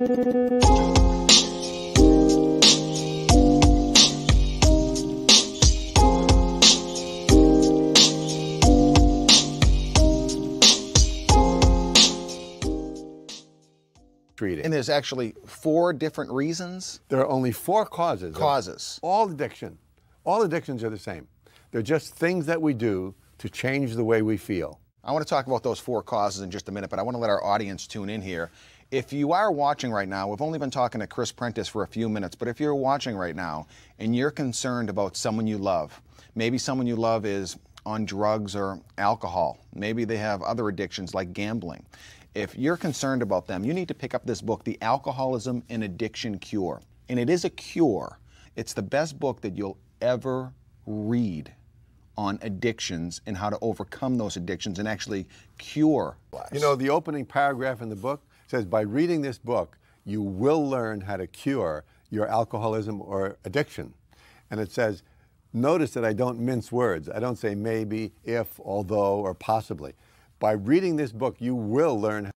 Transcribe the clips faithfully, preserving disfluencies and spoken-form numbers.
And there's actually four different reasons? There are only four causes. Causes. All addiction. All addictions are the same. They're just things that we do to change the way we feel. I want to talk about those four causes in just a minute, but I want to let our audience tune in here. If you are watching right now, we've only been talking to Chris Prentice for a few minutes, but if you're watching right now and you're concerned about someone you love, maybe someone you love is on drugs or alcohol, maybe they have other addictions like gambling. If you're concerned about them, you need to pick up this book, The Alcoholism and Addiction Cure. And it is a cure. It's the best book that you'll ever read on addictions and how to overcome those addictions and actually cure lives. You know, the opening paragraph in the book says, by reading this book, you will learn how to cure your alcoholism or addiction. And it says, notice that I don't mince words. I don't say maybe, if, although, or possibly. By reading this book, you will learn.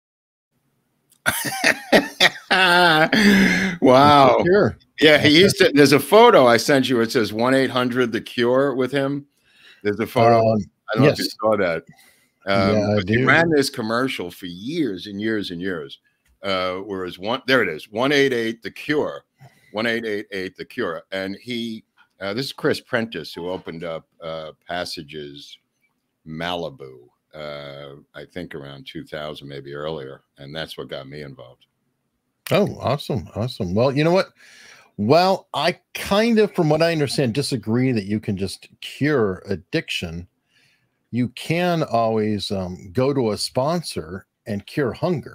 Wow. Sure. Yeah, he used to. There's a photo I sent you. It says one eight hundred the cure with him. There's a photo. Um, I don't know yes. if you saw that. Um, Yeah, I but he do. ran this commercial for years and years and years. Uh, whereas one, there it is, one eight eight the cure, one eight eight eight the cure, and he. Uh, this is Chris Prentice, who opened up uh, Passages Malibu. Uh, I think around two thousand, maybe earlier, and that's what got me involved. Oh, awesome. Awesome. Well, you know what? Well, I kind of, from what I understand, disagree that you can just cure addiction. You can always um, go to a sponsor and cure hunger.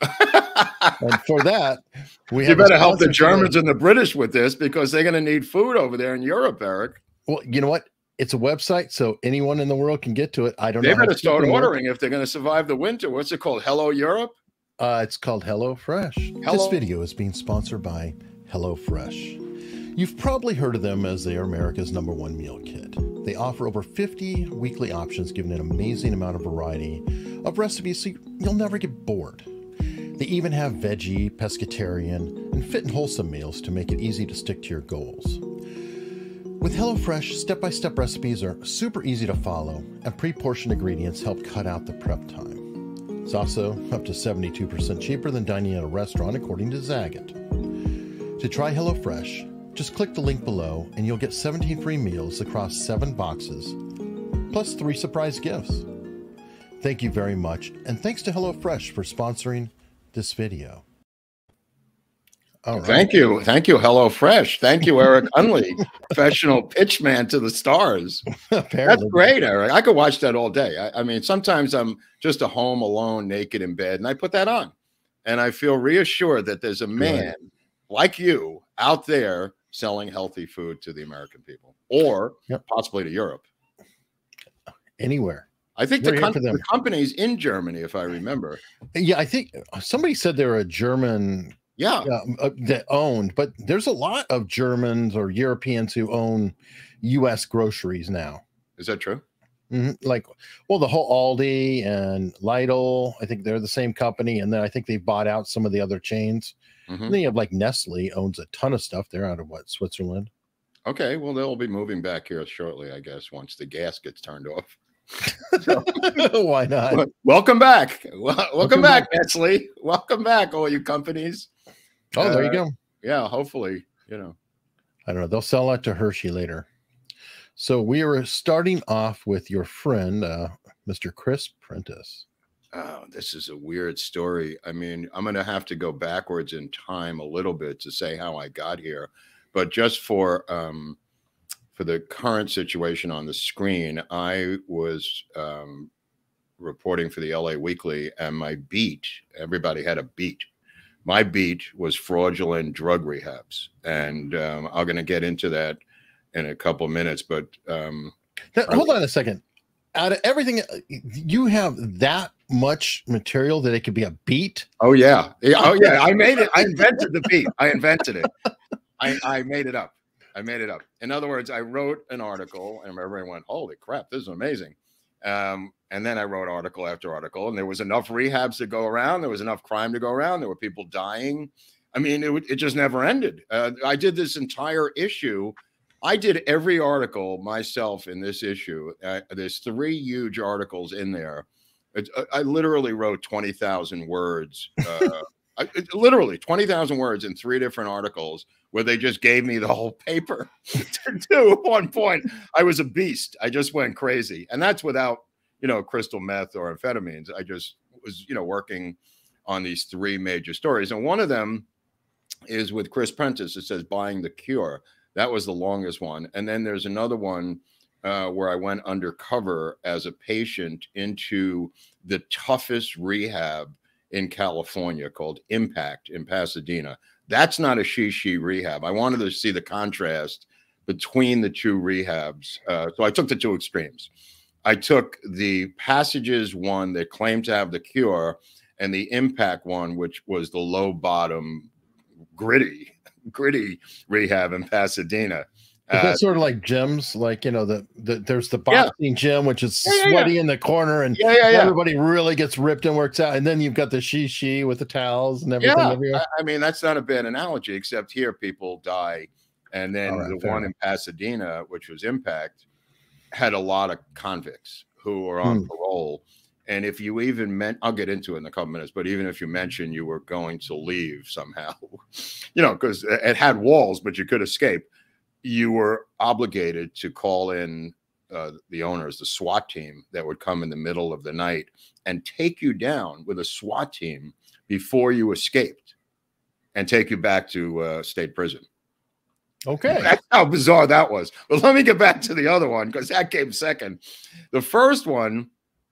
And for that, we you have better help the Germans and the British with this, because they're going to need food over there in Europe, Eric. Well, you know what? It's a website, so anyone in the world can get to it. I don't they know. They better start ordering if they're going to survive the winter. What's it called? Hello Europe? Uh, it's called Hello Fresh. Hello. This video is being sponsored by Hello Fresh. You've probably heard of them as they are America's number one meal kit. They offer over fifty weekly options, giving an amazing amount of variety of recipes so you'll never get bored. They even have veggie, pescatarian, and fit and wholesome meals to make it easy to stick to your goals. With HelloFresh, step-by-step recipes are super easy to follow, and pre-portioned ingredients help cut out the prep time. It's also up to seventy-two percent cheaper than dining at a restaurant, according to Zagat. To try HelloFresh, just click the link below, and you'll get seventeen free meals across seven boxes, plus three surprise gifts. Thank you very much, and thanks to HelloFresh for sponsoring this video. All right. Thank you. Thank you, HelloFresh. Thank you, Eric Unley, professional pitchman to the stars. That's great, Eric. I could watch that all day. I, I mean, sometimes I'm just at home alone, naked in bed, and I put that on. And I feel reassured that there's a man Good. like you out there selling healthy food to the American people, or yep. possibly to Europe. Anywhere. I think the, com the company's in Germany, if I remember. Yeah, I think somebody said they're a German... Yeah, uh, that owned, but there's a lot of Germans or Europeans who own U S groceries now. Is that true? Mm-hmm. Like, well, the whole Aldi and Lidl, I think they're the same company, and then I think they bought out some of the other chains. Mm-hmm. And then you have like Nestle owns a ton of stuff. They're out of what, Switzerland? Okay, well, they'll be moving back here shortly, I guess, once the gas gets turned off. So, why not? Welcome back. Well, welcome, welcome back, back, Nestle. Welcome back, all you companies. Oh, there uh, you go. Yeah, hopefully, you know. I don't know. They'll sell that to Hershey later. So we are starting off with your friend, uh, Mister Chris Prentice. Oh, this is a weird story. I mean, I'm going to have to go backwards in time a little bit to say how I got here. But just for um, for the current situation on the screen, I was um, reporting for the L A Weekly, and my beat, everybody had a beat. My beat was fraudulent drug rehabs. And um, I'm going to get into that in a couple of minutes. But um, now, hold on a second. Out of everything, you have that much material that it could be a beat? Oh, yeah. yeah. Oh, yeah. I made it. I invented the beat. I invented it. I, I made it up. I made it up. In other words, I wrote an article, and everyone went, holy crap, this is amazing. Um, and then I wrote article after article, and there was enough rehabs to go around. There was enough crime to go around. There were people dying. I mean, it, it just never ended. Uh, I did this entire issue. I did every article myself in this issue. Uh, there's three huge articles in there. It, I literally wrote twenty thousand words, uh, I, it, literally twenty thousand words in three different articles where they just gave me the whole paper to do at one point. I was a beast. I just went crazy. And that's without, you know, crystal meth or amphetamines. I just was, you know, working on these three major stories. And one of them is with Chris Prentice. It says Buying the Cure. That was the longest one. And then there's another one uh, where I went undercover as a patient into the toughest rehab in California called Impact in Pasadena. That's not a she-she rehab. I wanted to see the contrast between the two rehabs. Uh, so I took the two extremes. I took the Passages one that claimed to have the cure and the Impact one, which was the low bottom, gritty, gritty rehab in Pasadena. Is that Uh, sort of like gyms? Like, you know, the, the there's the boxing yeah. gym, which is yeah, yeah, sweaty yeah. in the corner, and yeah, yeah, yeah. everybody really gets ripped and works out. And then you've got the she-she with the towels and everything. Yeah, everywhere. I, I mean, that's not a bad analogy, except here people die. And then Right, the one enough. in Pasadena, which was Impact, had a lot of convicts who were on hmm. parole. And if you even meant, I'll get into it in a couple minutes, but even if you mentioned you were going to leave somehow, you know, because it had walls, but you could escape, you were obligated to call in uh, the owners, the SWAT team that would come in the middle of the night and take you down with a SWAT team before you escaped and take you back to uh, state prison. Okay. That's how bizarre that was. But let me get back to the other one, because that came second. The first one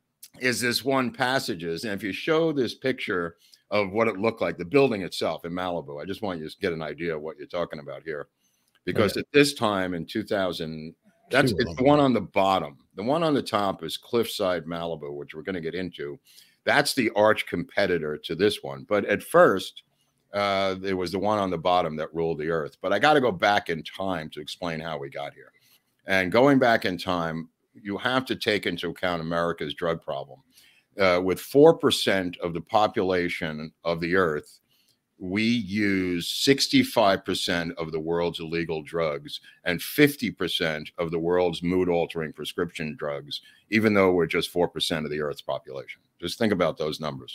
is this one Passages. And if you show this picture of what it looked like, the building itself in Malibu, I just want you to get an idea of what you're talking about here. Because oh, yeah. at this time in two thousand, that's it's the one on the bottom. The one on the top is Cliffside Malibu, which we're going to get into. That's the arch competitor to this one. But at first, uh, there was the one on the bottom that ruled the earth. But I got to go back in time to explain how we got here. And going back in time, you have to take into account America's drug problem. Uh, with four percent of the population of the earth, we use sixty-five percent of the world's illegal drugs and fifty percent of the world's mood-altering prescription drugs, even though we're just four percent of the Earth's population. Just think about those numbers.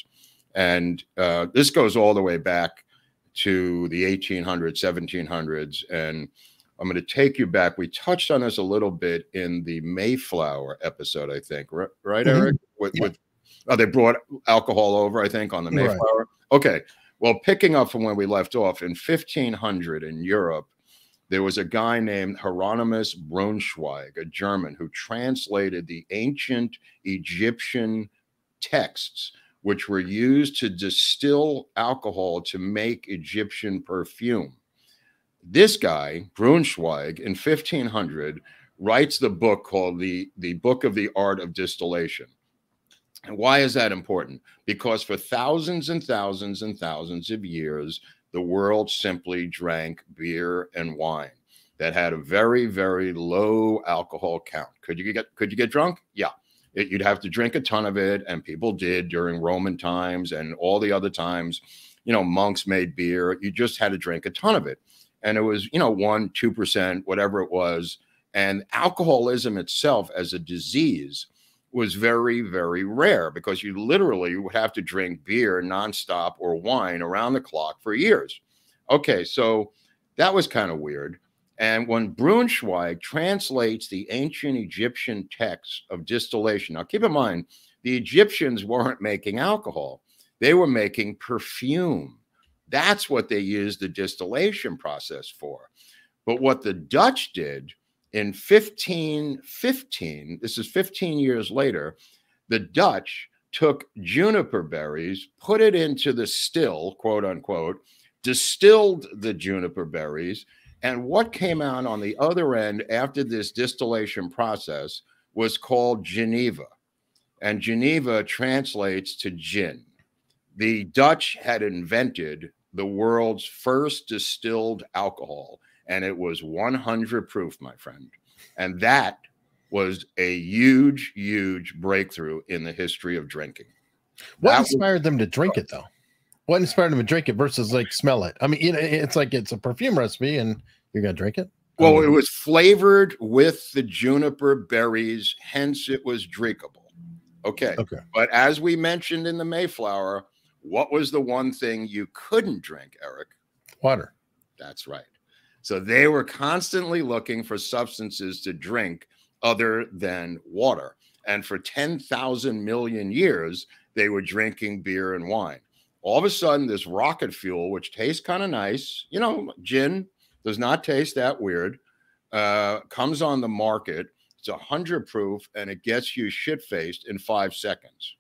And uh, this goes all the way back to the eighteen hundreds, seventeen hundreds. And I'm going to take you back. We touched on this a little bit in the Mayflower episode, I think. Right, right Mm-hmm. Eric? With, yeah. with oh, they brought alcohol over, I think, on the Mayflower. Right. Okay. Well, picking up from where we left off, in fifteen hundred in Europe, there was a guy named Hieronymus Braunschweig, a German, who translated the ancient Egyptian texts, which were used to distill alcohol to make Egyptian perfume. This guy, Braunschweig, in fifteen hundred, writes the book called the, the Book of the Art of Distillation. And why is that important? Because for thousands and thousands and thousands of years, the world simply drank beer and wine that had a very, very low alcohol count. Could you get, could you get drunk? Yeah. It, you'd have to drink a ton of it, and people did during Roman times and all the other times. You know, monks made beer. You just had to drink a ton of it. And it was, you know, one, two percent, whatever it was. And alcoholism itself as a disease was very, very rare, because you literally would have to drink beer nonstop or wine around the clock for years. Okay, so that was kind of weird. And when Braunschweig translates the ancient Egyptian texts of distillation, now keep in mind, the Egyptians weren't making alcohol. They were making perfume. That's what they used the distillation process for. But what the Dutch did in fifteen fifteen, this is fifteen years later, the Dutch took juniper berries, put it into the still, quote unquote, distilled the juniper berries, and what came out on the other end after this distillation process was called Geneva. And Geneva translates to gin. The Dutch had invented the world's first distilled alcohol, and it was one hundred proof, my friend. And that was a huge, huge breakthrough in the history of drinking. What that inspired was, them to drink it, though? What inspired him to drink it versus like smell it? I mean, you know, it's like it's a perfume recipe, and you're gonna drink it. Well, um, it was flavored with the juniper berries, hence it was drinkable. Okay. Okay. But as we mentioned in the Mayflower, what was the one thing you couldn't drink, Eric? Water. That's right. So they were constantly looking for substances to drink other than water. And for ten thousand million years, they were drinking beer and wine. All of a sudden, this rocket fuel, which tastes kind of nice, you know, gin does not taste that weird, uh, comes on the market. It's one hundred proof, and it gets you shit-faced in five seconds.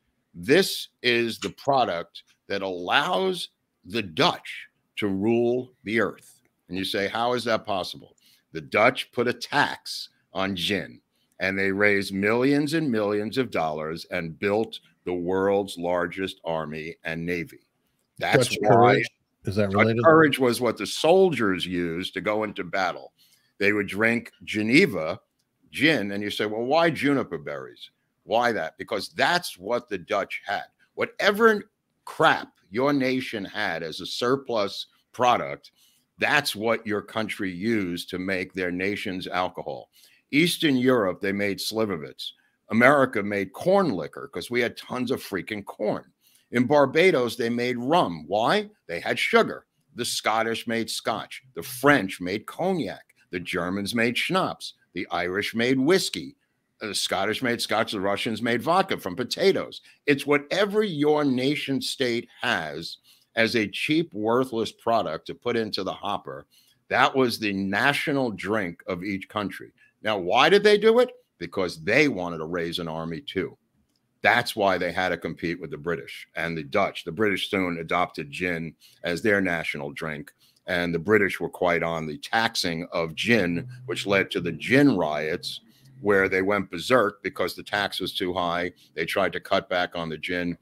This is the product that allows the Dutch to rule the earth. And you say, how is that possible? The Dutch put a tax on gin, and they raised millions and millions of dollars and built the world's largest army and navy. That's Dutch why courage. Is that Dutch related? courage was what the soldiers used to go into battle. They would drink Geneva gin, and you say, well, why juniper berries? Why that? Because that's what the Dutch had. Whatever crap your nation had as a surplus product, that's what your country used to make their nation's alcohol. Eastern Europe, they made slivovitz. America made corn liquor because we had tons of freaking corn. In Barbados, they made rum. Why? They had sugar. The Scottish made scotch. The French made cognac. The Germans made schnapps. The Irish made whiskey. The Scottish made scotch. The Russians made vodka from potatoes. It's whatever your nation state has as a cheap, worthless product to put into the hopper. That was the national drink of each country. Now, why did they do it? Because they wanted to raise an army too. That's why they had to compete with the British and the Dutch. The British soon adopted gin as their national drink, and the British were quite on the taxing of gin, which led to the gin riots, where they went berserk because the tax was too high. They tried to cut back on the gin.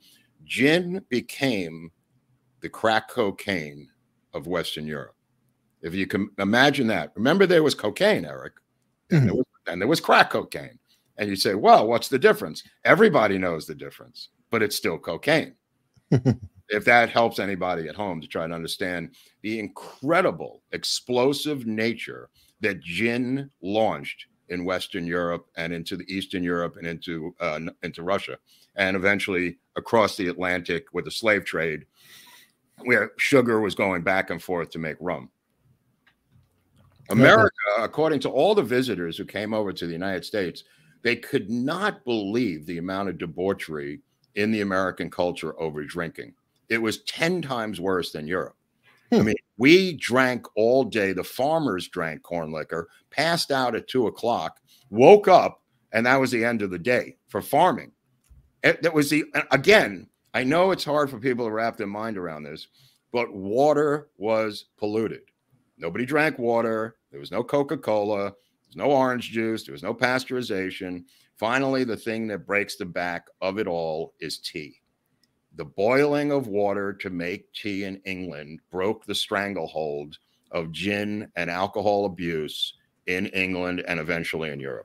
Gin became the crack cocaine of Western Europe. If you can imagine that. Remember, there was cocaine, Eric, and, Mm-hmm. there was, and there was crack cocaine. And you say, well, what's the difference? Everybody knows the difference, but it's still cocaine. If that helps anybody at home to try to understand the incredible explosive nature that gin launched in Western Europe and into the Eastern Europe and into, uh, into Russia, and eventually across the Atlantic with the slave trade, where sugar was going back and forth to make rum. America, according to all the visitors who came over to the United States, they could not believe the amount of debauchery in the American culture over drinking. It was ten times worse than Europe. Hmm. I mean, we drank all day. The farmers drank corn liquor, passed out at two o'clock, woke up, and that was the end of the day for farming. It, that was the, again, I know it's hard for people to wrap their mind around this, but water was polluted. Nobody drank water. There was no Coca-Cola. There was no orange juice. There was no pasteurization. Finally, the thing that breaks the back of it all is tea. The boiling of water to make tea in England broke the stranglehold of gin and alcohol abuse in England and eventually in Europe.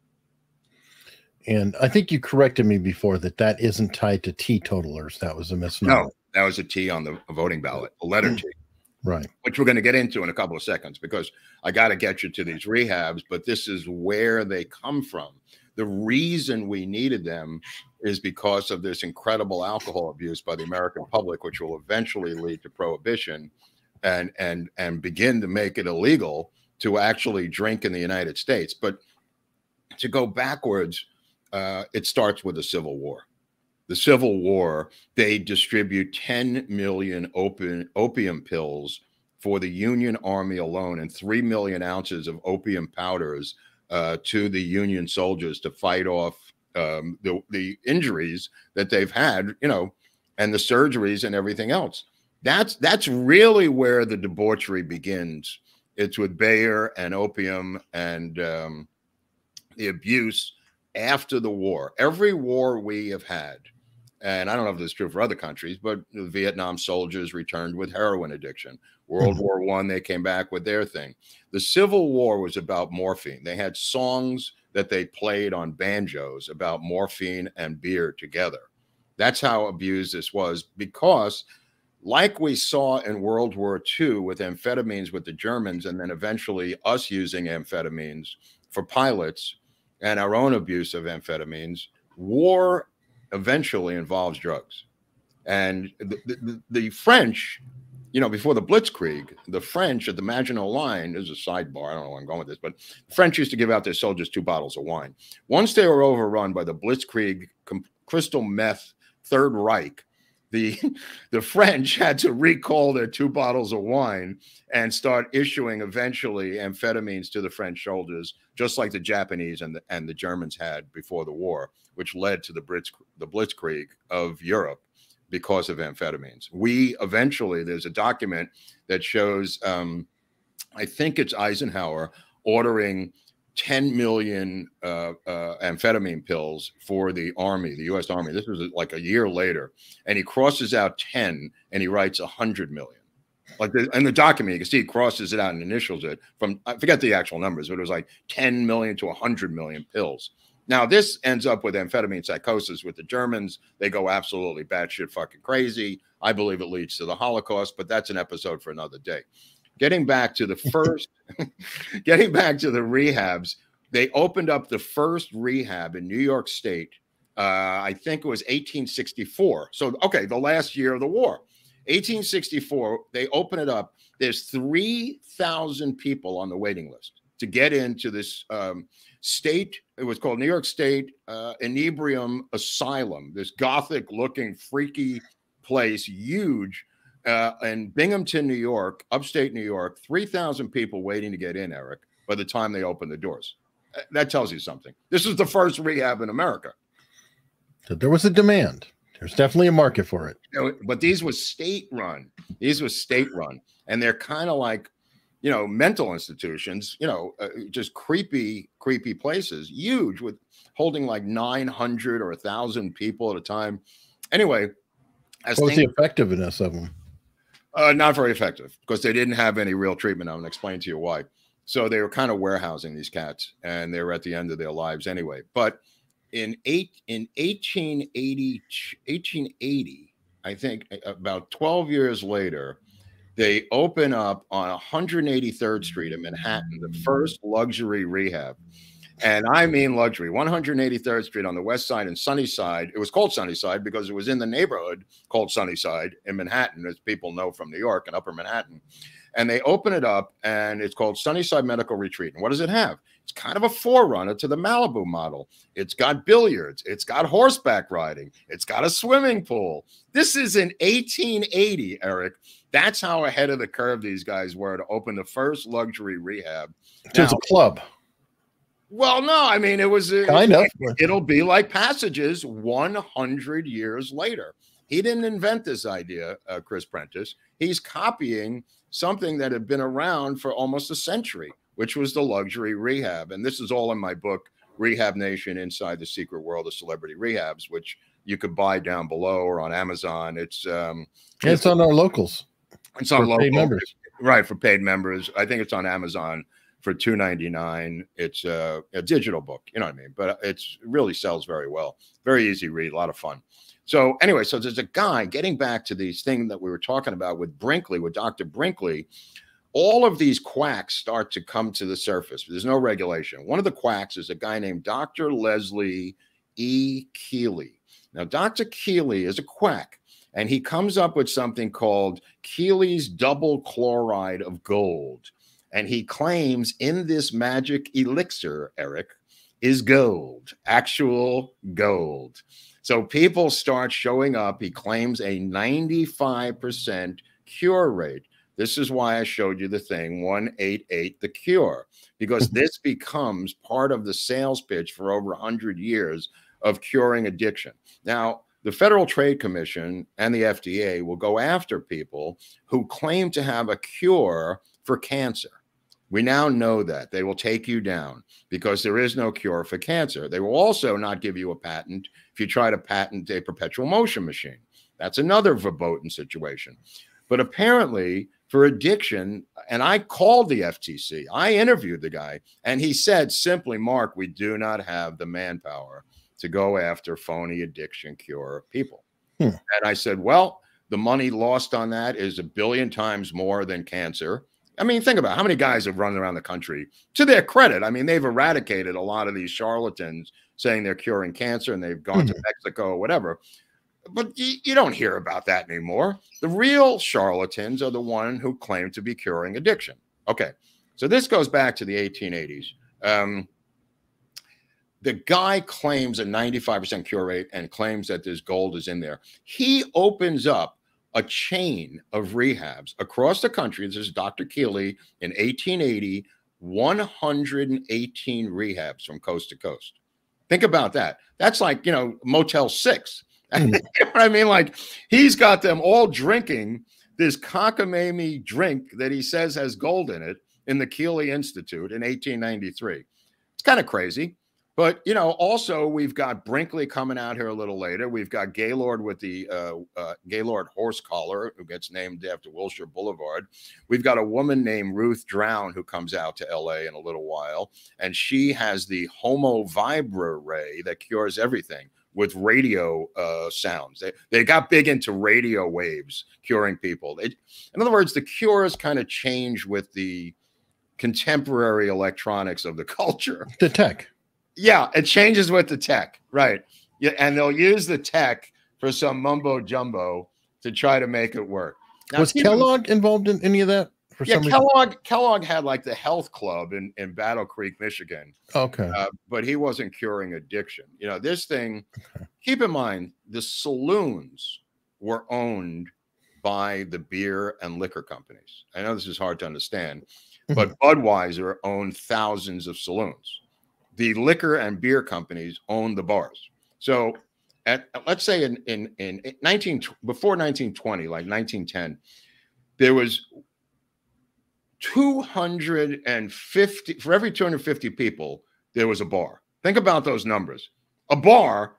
And I think you corrected me before that that isn't tied to teetotalers. That was a misnomer. No, that was a T on the voting ballot, a letter T. Right. Which we're going to get into in a couple of seconds, because I got to get you to these rehabs, but this is where they come from. The reason we needed them is because of this incredible alcohol abuse by the American public, which will eventually lead to prohibition and, and, and begin to make it illegal to actually drink in the United States. But to go backwards, uh, it starts with the Civil War. The Civil War, they distribute ten million opium, opium pills for the Union Army alone and three million ounces of opium powders uh, to the Union soldiers to fight off um, the, the injuries that they've had, you know, and the surgeries and everything else. That's, that's really where the debauchery begins. It's with Bayer and opium and um, the abuse after the war. Every war we have had, and I don't know if this is true for other countries, but the Vietnam soldiers returned with heroin addiction. World War One, they came back with their thing. The Civil War was about morphine. They had songs that they played on banjos about morphine and beer together. That's how abused this was, because like we saw in World War Two with amphetamines with the Germans, and then eventually us using amphetamines for pilots and our own abuse of amphetamines, war eventually involves drugs. And the, the, the French, you know, before the Blitzkrieg, the French at the Maginot Line, this is a sidebar, I don't know where I'm going with this, but the French used to give out their soldiers two bottles of wine. Once they were overrun by the Blitzkrieg crystal meth Third Reich, the, the French had to recall their two bottles of wine and start issuing eventually amphetamines to the French soldiers, just like the Japanese and the, and the Germans had before the war, which led to the Brits, the Blitzkrieg of Europe because of amphetamines. We eventually, there's a document that shows, um, I think it's Eisenhower ordering ten million uh, uh, amphetamine pills for the Army, the U S Army. This was like a year later. And he crosses out ten and he writes one hundred million. Like the, in the document, you can see he crosses it out and initials it from, I forget the actual numbers, but it was like ten million to one hundred million pills. Now, this ends up with amphetamine psychosis with the Germans. They go absolutely batshit fucking crazy. I believe it leads to the Holocaust, but that's an episode for another day. Getting back to the first, getting back to the rehabs, they opened up the first rehab in New York State. Uh, I think it was eighteen sixty-four. So, okay, the last year of the war. eighteen sixty-four, they open it up. There's three thousand people on the waiting list to get into this um, state. It was called New York State uh, Inebrium Asylum, this gothic-looking, freaky place, huge. Uh, in Binghamton, New York, upstate New York, three thousand people waiting to get in, Eric, by the time they open the doors. That tells you something. This is the first rehab in America. So there was a demand. There's definitely a market for it. You know, but these was state-run. These was state-run. And they're kind of like, you know, mental institutions, you know, uh, just creepy, creepy places, huge, with holding like nine hundred or one thousand people at a time. Anyway. As what was things, the effectiveness of them? Uh, not very effective because they didn't have any real treatment. I'm going to explain to you why. So they were kind of warehousing these cats, and they were at the end of their lives anyway. But in eight in eighteen eighty, eighteen eighty, I think about twelve years later, they open up on one hundred eighty-third Street in Manhattan, the first luxury rehab. And I mean luxury, one hundred eighty-third Street on the west side and Sunnyside. It was called Sunnyside because it was in the neighborhood called Sunnyside in Manhattan, as people know from New York and Upper Manhattan. And they open it up, and it's called Sunnyside Medical Retreat. And what does it have? It's kind of a forerunner to the Malibu model. It's got billiards. It's got horseback riding. It's got a swimming pool. This is in eighteen eighty, Eric. That's how ahead of the curve these guys were to open the first luxury rehab. So it's a club. Well, no, I mean, it was a, kind of. It'll be like Passages one hundred years later. He didn't invent this idea, uh, Chris Prentice. He's copying something that had been around for almost a century, which was the luxury rehab. And this is all in my book, Rehab Nation: Inside the Secret World of Celebrity Rehabs, which you could buy down below or on Amazon. It's um, yeah, it's on our locals. It's on local paid members, right? For paid members, I think it's on Amazon for two ninety-nine. It's a, a digital book, you know what I mean? But it's, it really sells very well. Very easy read, a lot of fun. So anyway, so there's a guy, getting back to these things that we were talking about with Brinkley, with Doctor Brinkley, all of these quacks start to come to the surface. There's no regulation. One of the quacks is a guy named Doctor Leslie E. Keeley. Now, Doctor Keeley is a quack, and he comes up with something called Keeley's double chloride of gold. And he claims in this magic elixir, Eric, is gold, actual gold. So people start showing up. He claims a ninety-five percent cure rate. This is why I showed you the thing, one eighty-eight, the cure, because this becomes part of the sales pitch for over one hundred years of curing addiction. Now, the Federal Trade Commission and the F D A will go after people who claim to have a cure for cancer. We now know that. They will take you down because there is no cure for cancer. They will also not give you a patent if you try to patent a perpetual motion machine. That's another verboten situation. But apparently for addiction, and I called the F T C, I interviewed the guy, and he said simply, Mark, we do not have the manpower to go after phony addiction cure people. Hmm. And I said, well, The money lost on that is a billion times more than cancer. I mean, think about it. How many guys have run around the country, to their credit. I mean, they've eradicated a lot of these charlatans saying they're curing cancer and they've gone mm-hmm. to Mexico or whatever. But you, you don't hear about that anymore. The real charlatans are the one who claim to be curing addiction. Okay, so this goes back to the eighteen eighties. Um, the guy claims a ninety-five percent cure rate and claims that this gold is in there. He opens up a chain of rehabs across the country. This is Doctor Keeley in eighteen eighty, one hundred eighteen rehabs from coast to coast. Think about that. That's like, you know, Motel six. Mm. You know what I mean? Like, he's got them all drinking this cockamamie drink that he says has gold in it in the Keeley Institute in eighteen ninety-three. It's kind of crazy. But, you know, also we've got Brinkley coming out here a little later. We've got Gaylord with the uh, uh, Gaylord horse collar, who gets named after Wilshire Boulevard. We've got a woman named Ruth Drown who comes out to L A in a little while. And she has the Homo Vibra ray that cures everything with radio uh, sounds. They, they got big into radio waves curing people. They, in other words, the cures kind of change with the contemporary electronics of the culture. The tech. Yeah, it changes with the tech, right? Yeah, and they'll use the tech for some mumbo jumbo to try to make it work. Now, was Kellogg in, involved in any of that? For yeah, some Kellogg reason? Kellogg had like the health club in, in Battle Creek, Michigan. Okay. Uh, but he wasn't curing addiction. You know, this thing, okay. Keep in mind, the saloons were owned by the beer and liquor companies. I know this is hard to understand, but Budweiser owned thousands of saloons. The liquor and beer companies own the bars. So at, let's say in, in, in nineteen, before nineteen twenty, like nineteen ten, there was two hundred fifty, for every two hundred fifty people, there was a bar. Think about those numbers. A bar,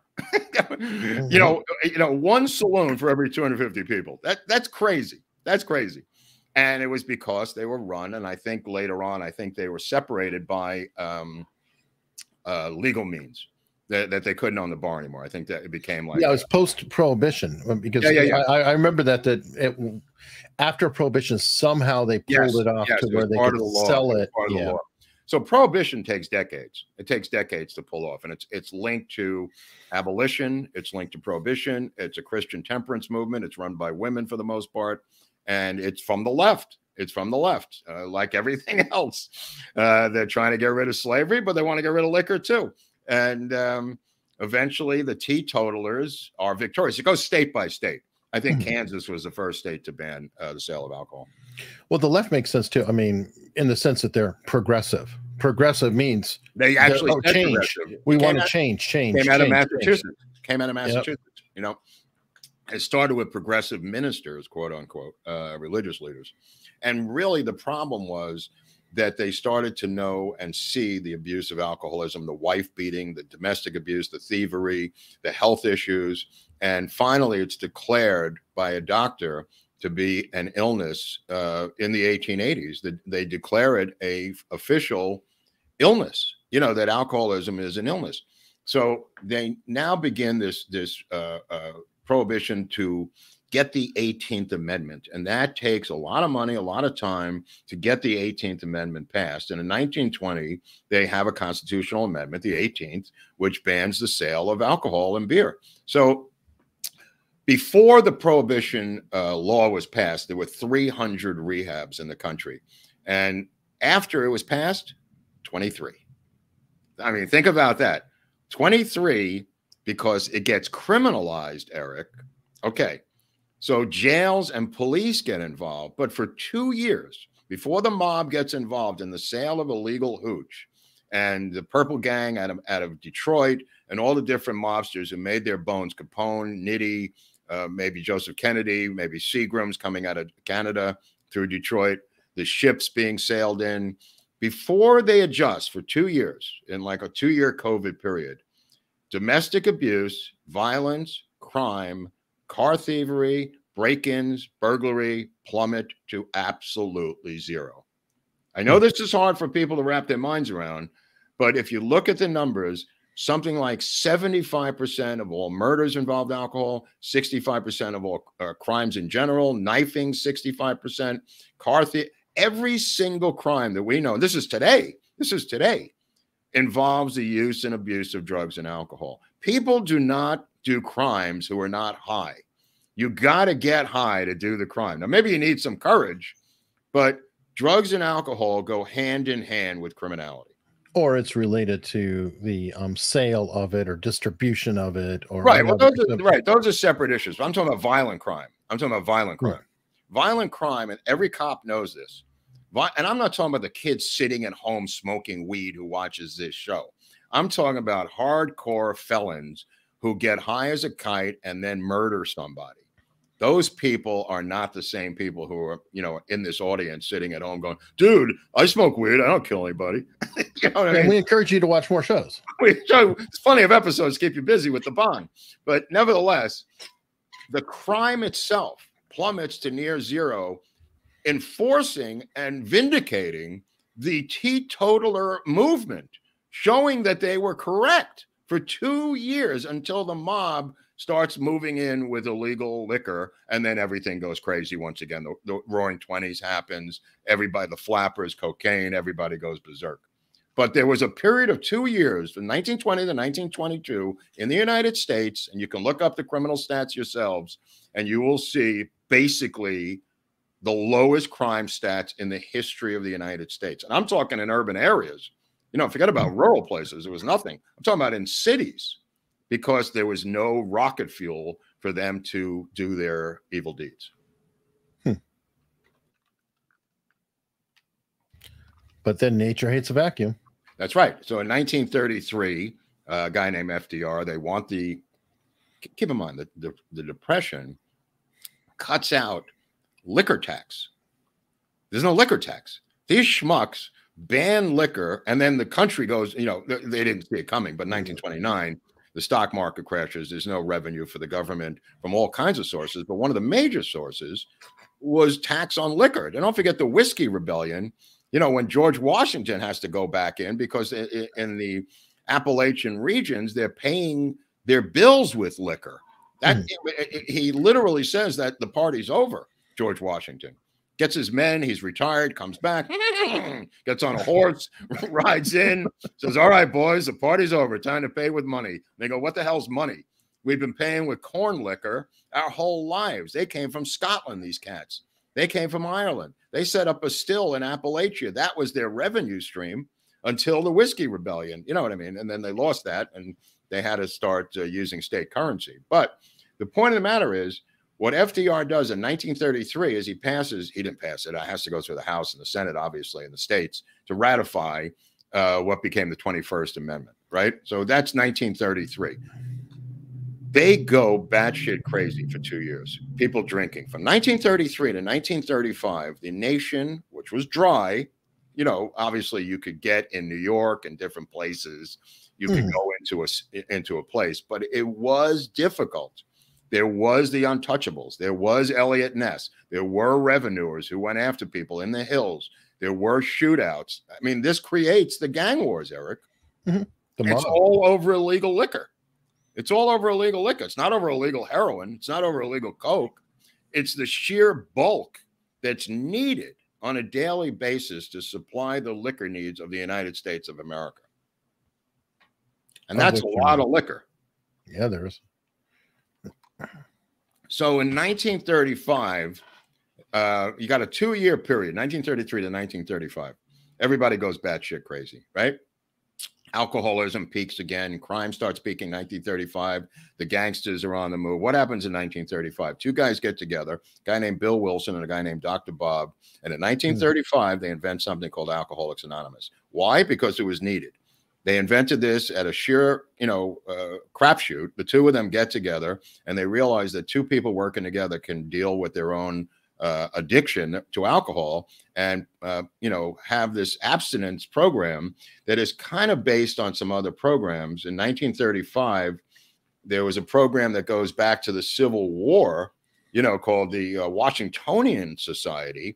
you know, you know, one saloon for every two hundred fifty people. That, that's crazy. That's crazy. And it was because they were run. And I think later on, I think they were separated by, um, Uh, legal means that, that they couldn't own the bar anymore. I think that it became like yeah, it was post prohibition because yeah, yeah, yeah. I, I remember that that it, after prohibition somehow they pulled yes, it off yes, to it where they part could of the law. sell it. it. Part of yeah. the law. So prohibition takes decades. It takes decades to pull off, and it's it's linked to abolition. It's linked to prohibition. It's a Christian temperance movement. It's run by women for the most part, and it's from the left. It's from the left, uh, like everything else. Uh, they're trying to get rid of slavery, but they want to get rid of liquor too. And um, eventually the teetotalers are victorious. It goes state by state. I think mm-hmm. Kansas was the first state to ban uh, the sale of alcohol. Well, the left makes sense too. I mean, in the sense that they're progressive. Progressive means they actually oh, change. We want to change, change. Came change, out of Massachusetts. Change. Came out of Massachusetts. Yep. You know, it started with progressive ministers, quote unquote, uh, religious leaders. And really the problem was that they started to know and see the abuse of alcoholism, the wife beating, the domestic abuse, the thievery, the health issues. And finally, it's declared by a doctor to be an illness uh, in the eighteen eighties. That they declare it a official illness, you know, that alcoholism is an illness. So they now begin this, this uh, uh, prohibition to get the eighteenth Amendment. And that takes a lot of money, a lot of time to get the eighteenth Amendment passed. And in nineteen twenty, they have a constitutional amendment, the eighteenth, which bans the sale of alcohol and beer. So before the prohibition uh, law was passed, there were three hundred rehabs in the country. And after it was passed, twenty-three. I mean, think about that. twenty-three, because it gets criminalized, Eric. Okay. So jails and police get involved, but for two years before the mob gets involved in the sale of illegal hooch, and the Purple Gang out of, out of Detroit and all the different mobsters who made their bones, Capone, Nitti, uh, maybe Joseph Kennedy, maybe Seagram's coming out of Canada through Detroit, the ships being sailed in, before they adjust for two years in like a two-year COVID period, domestic abuse, violence, crime, car thievery, break-ins, burglary plummet to absolutely zero. I know this is hard for people to wrap their minds around, but if you look at the numbers, something like seventy-five percent of all murders involved alcohol, sixty-five percent of all uh, crimes in general, knifing, sixty-five percent, car theft, every single crime that we know, and this is today, this is today, involves the use and abuse of drugs and alcohol. People do not do crimes who are not high. You got to get high to do the crime. Now, maybe you need some courage, but drugs and alcohol go hand in hand with criminality. Or it's related to the um, sale of it or distribution of it. Or right. Well, those are, right. Those are separate issues. I'm talking about violent crime. I'm talking about violent crime. Right. Violent crime, and every cop knows this. And I'm not talking about the kid sitting at home smoking weed who watches this show. I'm talking about hardcore felons who get high as a kite and then murder somebody. Those people are not the same people who are, you know, in this audience sitting at home going, dude, I smoke weed. I don't kill anybody. You know what I mean? And we encourage you to watch more shows. We show, it's plenty of episodes to keep you busy with the bond. But nevertheless, the crime itself plummets to near zero, enforcing and vindicating the teetotaler movement, showing that they were correct for two years until the mob starts moving in with illegal liquor, and then everything goes crazy once again. The, the roaring twenties happens. Everybody, the flappers, cocaine, everybody goes berserk. But there was a period of two years from nineteen twenty to nineteen twenty-two in the United States, and you can look up the criminal stats yourselves, and you will see basically the lowest crime stats in the history of the United States. And I'm talking in urban areas. You know, forget about rural places. There was nothing. I'm talking about in cities, because there was no rocket fuel for them to do their evil deeds. Hmm. But then nature hates a vacuum. That's right. So in nineteen thirty-three, uh, a guy named F D R, they want the, keep in mind, the, the, the Depression cuts out liquor tax. There's no liquor tax. These schmucks ban liquor, and then the country goes, you know, they, they didn't see it coming, but nineteen twenty-nine, the stock market crashes. There's no revenue for the government from all kinds of sources, but one of the major sources was tax on liquor. And don't forget the Whiskey Rebellion, you know, when George Washington has to go back in because in the Appalachian regions, they're paying their bills with liquor. That mm. He literally says that the party's over, George Washington. Gets his men, he's retired, comes back, gets on a horse, rides in, says, all right, boys, the party's over. Time to pay with money. They go, what the hell's money? We've been paying with corn liquor our whole lives. They came from Scotland, these cats. They came from Ireland. They set up a still in Appalachia. That was their revenue stream until the Whiskey Rebellion. You know what I mean? And then they lost that, and they had to start uh, using state currency. But the point of the matter is, what F D R does in nineteen thirty-three is he passes, he didn't pass it, it has to go through the House and the Senate, obviously, in the states, to ratify uh, what became the twenty-first Amendment, right? So that's nineteen thirty-three. They go batshit crazy for two years, people drinking. From nineteen thirty-three to nineteen thirty-five, the nation, which was dry, you know, obviously you could get in New York and different places, you could mm. go into a, into a place, but it was difficult. There was the untouchables. There was Elliot Ness. There were revenuers who went after people in the hills. There were shootouts. I mean, this creates the gang wars, Eric. Mm-hmm. It's all over illegal liquor. It's all over illegal liquor. It's not over illegal heroin. It's not over illegal coke. It's the sheer bulk that's needed on a daily basis to supply the liquor needs of the United States of America. And that's a lot of liquor. Yeah, there is. So in nineteen thirty-five, uh, you got a two-year period, nineteen thirty-three to nineteen thirty-five. Everybody goes batshit crazy, right? Alcoholism peaks again. Crime starts peaking nineteen thirty-five. The gangsters are on the move. What happens in nineteen thirty-five? Two guys get together, a guy named Bill Wilson and a guy named Doctor Bob. And in nineteen thirty-five, they invent something called Alcoholics Anonymous. Why? Because it was needed. They invented this at a sheer, you know, uh, crapshoot. The two of them get together, and they realize that two people working together can deal with their own uh, addiction to alcohol and, uh, you know, have this abstinence program that is kind of based on some other programs. In nineteen thirty-five, there was a program that goes back to the Civil War, you know, called the uh, Washingtonian Society.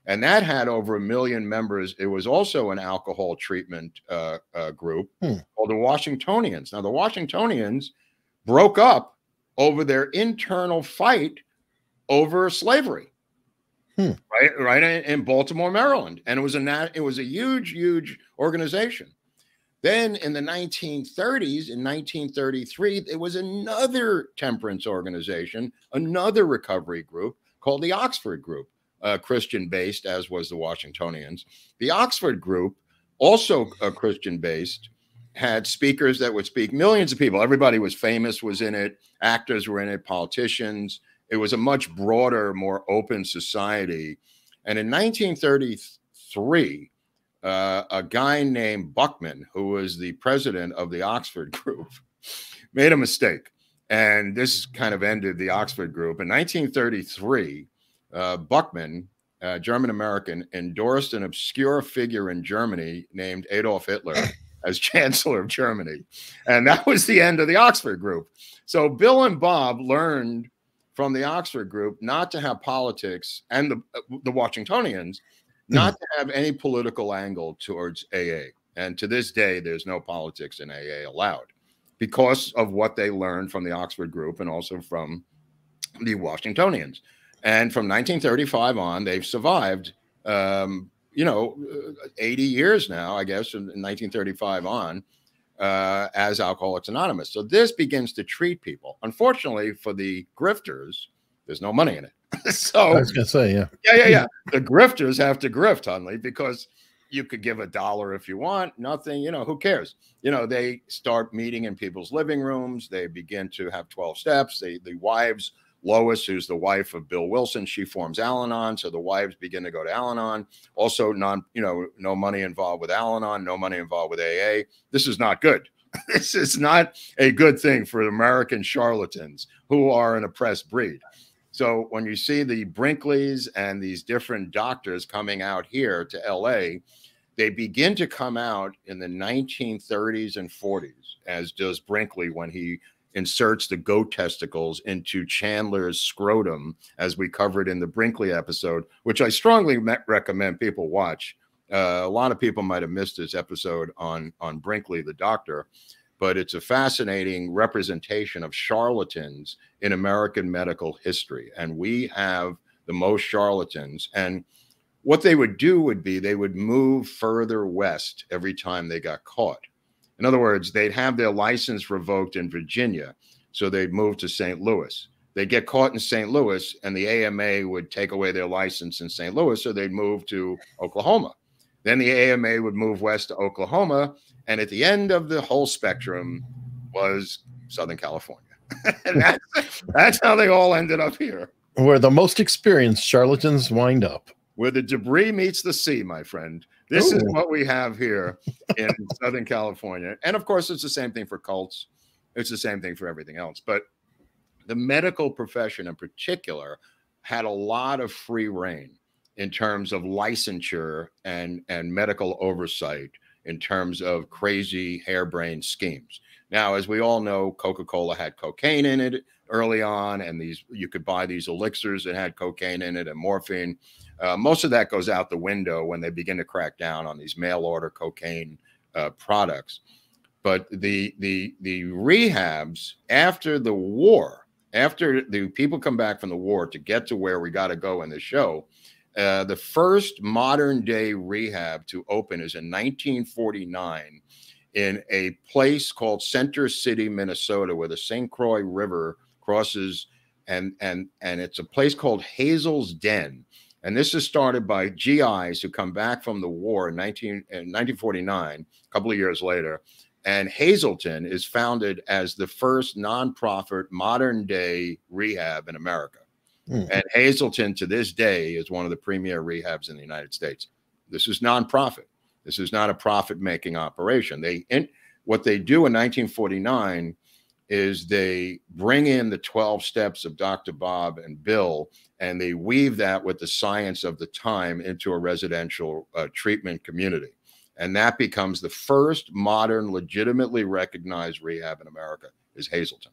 And that had over a million members. It was also an alcohol treatment uh, uh, group Hmm. called the Washingtonians. Now, the Washingtonians broke up over their internal fight over slavery, Hmm. right? Right in, in Baltimore, Maryland, and it was a it was a huge, huge organization. Then in the nineteen thirties, in nineteen thirty-three, there was another temperance organization, another recovery group called the Oxford Group, uh, Christian-based, as was the Washingtonians. The Oxford Group, also uh, Christian-based, had speakers that would speak. Millions of people. Everybody was famous, was in it. Actors were in it, politicians. It was a much broader, more open society. And in nineteen thirty-three, Uh, a guy named Buckman, who was the president of the Oxford Group, made a mistake. And this kind of ended the Oxford Group. In nineteen thirty-three, uh, Buckman, uh, German-American, endorsed an obscure figure in Germany named Adolf Hitler as Chancellor of Germany. And that was the end of the Oxford Group. So Bill and Bob learned from the Oxford Group not to have politics, and the, the Washingtonians, not to have any political angle towards A A. And to this day, there's no politics in A A allowed because of what they learned from the Oxford Group and also from the Washingtonians. And from nineteen thirty-five on, they've survived, um, you know, eighty years now, I guess, in nineteen thirty-five on, uh, as Alcoholics Anonymous. So this begins to treat people. Unfortunately for the grifters, there's no money in it. So I was gonna say, yeah, yeah, yeah, yeah. The grifters have to grift, Hunley, because you could give a dollar if you want, nothing, you know, who cares? You know, they start meeting in people's living rooms. They begin to have twelve steps. They, the wives, Lois, who's the wife of Bill Wilson, she forms Al-Anon. So the wives begin to go to Al-Anon. Also, non, you know, no money involved with Al-Anon, no money involved with A A. This is not good. This is not a good thing for American charlatans who are an oppressed breed. So when you see the Brinkleys and these different doctors coming out here to L A, they begin to come out in the nineteen thirties and forties, as does Brinkley when he inserts the goat testicles into Chandler's scrotum, as we covered in the Brinkley episode, which I strongly recommend people watch. Uh, a lot of people might have missed this episode on, on Brinkley, the doctor. But it's a fascinating representation of charlatans in American medical history. And we have the most charlatans. And what they would do would be they would move further west every time they got caught. In other words, they'd have their license revoked in Virginia, so they'd move to Saint Louis. They'd get caught in Saint Louis, and the A M A would take away their license in Saint Louis, so they'd move to Oklahoma. Then the A M A would move west to Oklahoma, and at the end of the whole spectrum was Southern California. And that's, that's how they all ended up here. where the most experienced charlatans wind up. Where the debris meets the sea, my friend. This Ooh. is what we have here in Southern California. And of course, it's the same thing for cults. It's the same thing for everything else. But the medical profession in particular had a lot of free reign in terms of licensure and, and medical oversight in terms of crazy harebrained schemes. Now, as we all know, Coca-Cola had cocaine in it early on, and these you could buy these elixirs that had cocaine in it and morphine. Uh, most of that goes out the window when they begin to crack down on these mail-order cocaine uh, products. But the the the rehabs after the war, after the people come back from the war to get to where we got to go in the show, uh, the first modern day rehab to open is in nineteen forty-nine in a place called Center City, Minnesota, where the Saint Croix River crosses, and and and it's a place called Hazel's Den. And this is started by G Is who come back from the war in nineteen forty-nine, a couple of years later. And Hazelton is founded as the first nonprofit modern day rehab in America. Mm. And Hazelton to this day is one of the premier rehabs in the United States. This is nonprofit. This is not a profit-making operation. They in, what they do in nineteen forty-nine is they bring in the twelve steps of Doctor Bob and Bill, and they weave that with the science of the time into a residential uh, treatment community. And that becomes the first modern, legitimately recognized rehab in America is Hazelton.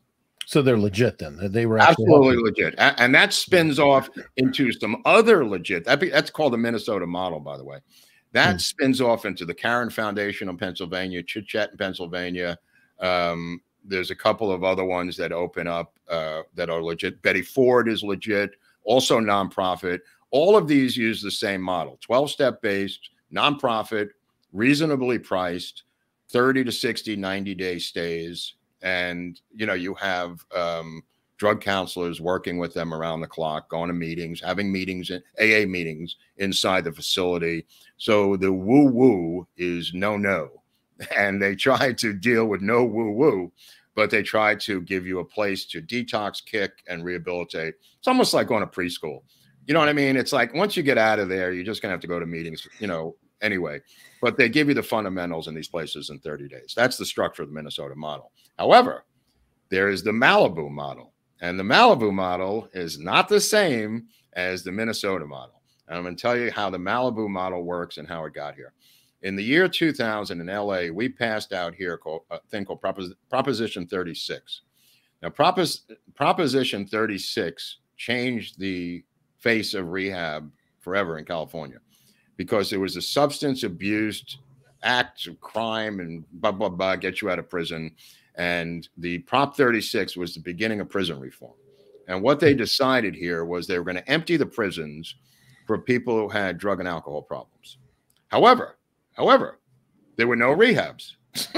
So they're legit then. They were actually Absolutely helping. legit. A- And that spins off into some other legit. That be, that's called the Minnesota model, by the way. That Hmm. spins off into the Karen Foundation in Pennsylvania, Chit Chat in Pennsylvania. Um, there's a couple of other ones that open up uh, that are legit. Betty Ford is legit, also nonprofit. All of these use the same model, twelve-step based, nonprofit, reasonably priced, thirty to sixty, ninety day stays. And, you know, you have um, drug counselors working with them around the clock, going to meetings, having meetings, in, A A meetings inside the facility. So the woo-woo is no-no. And they try to deal with no woo-woo, but they try to give you a place to detox, kick, and rehabilitate. It's almost like going to preschool. You know what I mean? It's like once you get out of there, you're just going to have to go to meetings, you know, anyway. But they give you the fundamentals in these places in thirty days. That's the structure of the Minnesota model. However, there is the Malibu model. And the Malibu model is not the same as the Minnesota model. And I'm going to tell you how the Malibu model works and how it got here. In the year two thousand in L A, we passed out here a thing called Propos Proposition thirty-six. Now, Propos Proposition thirty-six changed the face of rehab forever in California because there was a substance abuse act of crime and blah, blah, blah, get you out of prison. And the Prop thirty-six was the beginning of prison reform. And what they decided here was they were going to empty the prisons for people who had drug and alcohol problems. However, However, there were no rehabs.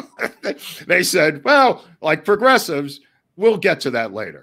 They said, well, like progressives, we'll get to that later.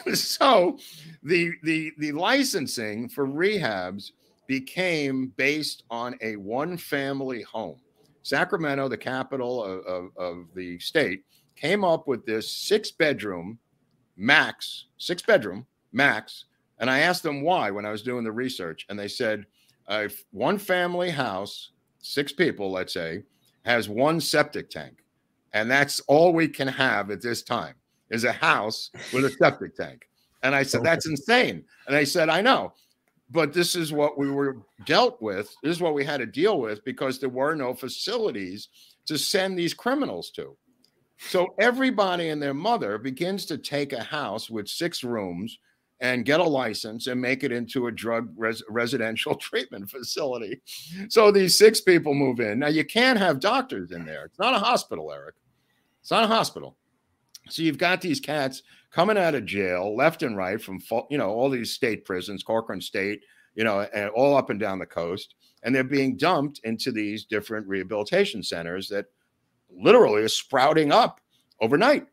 So the, the, the licensing for rehabs became based on a one-family home. Sacramento, the capital of, of, of the state, came up with this six-bedroom max, six-bedroom max, and I asked them why when I was doing the research, and they said, uh, one-family house, six people, let's say, has one septic tank. And that's all we can have at this time is a house with a septic tank. And I said, that's insane. And they said, I know, but this is what we were dealt with. This is what we had to deal with because there were no facilities to send these criminals to. So everybody and their mother begins to take a house with six rooms and get a license and make it into a drug res residential treatment facility. So these six people move in. Now, you can't have doctors in there. It's not a hospital, Eric. It's not a hospital. So you've got these cats coming out of jail left and right from, you know, all these state prisons, Corcoran State, you know, and all up and down the coast. And they're being dumped into these different rehabilitation centers that literally are sprouting up overnight.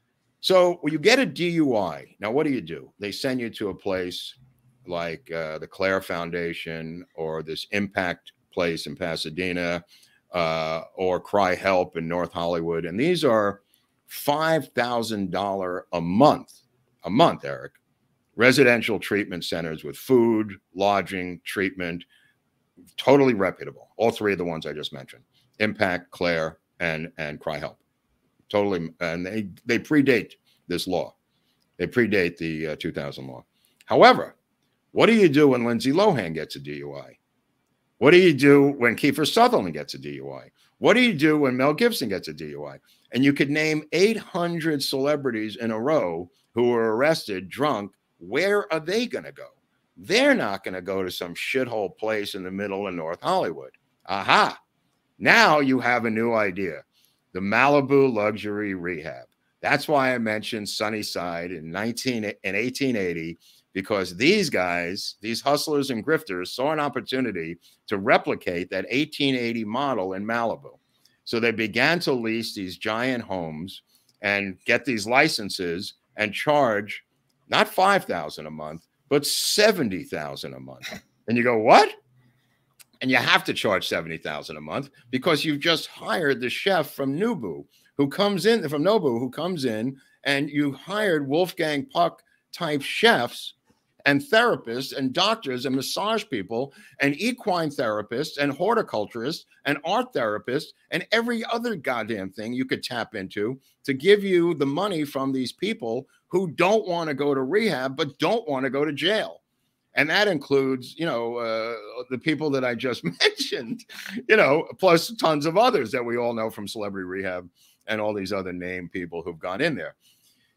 So when you get a D U I, now what do you do? They send you to a place like uh, the Claire Foundation or this Impact place in Pasadena uh, or Cry Help in North Hollywood. And these are five thousand dollars a month, a month, Eric, residential treatment centers with food, lodging, treatment, totally reputable. All three of the ones I just mentioned, Impact, Claire, and, and Cry Help. Totally, and they, they predate this law. They predate the uh, two thousand law. However, what do you do when Lindsay Lohan gets a D U I? What do you do when Kiefer Sutherland gets a D U I? What do you do when Mel Gibson gets a D U I? And you could name eight hundred celebrities in a row who were arrested drunk. Where are they going to go? They're not going to go to some shithole place in the middle of North Hollywood. Aha. Now you have a new idea. The Malibu Luxury Rehab. That's why I mentioned Sunnyside in nineteen in eighteen eighty, because these guys, these hustlers and grifters, saw an opportunity to replicate that eighteen eighty model in Malibu. So they began to lease these giant homes and get these licenses and charge not five thousand dollars a month, but seventy thousand dollars a month. And you go, what? And you have to charge seventy thousand dollars a month because you've just hired the chef from Nobu who comes in from Nobu who comes in, and you hired Wolfgang Puck type chefs and therapists and doctors and massage people and equine therapists and horticulturists and art therapists and every other goddamn thing you could tap into to give you the money from these people who don't want to go to rehab but don't want to go to jail. And that includes, you know, uh, the people that I just mentioned, you know, plus tons of others that we all know from Celebrity Rehab and all these other named people who've gone in there.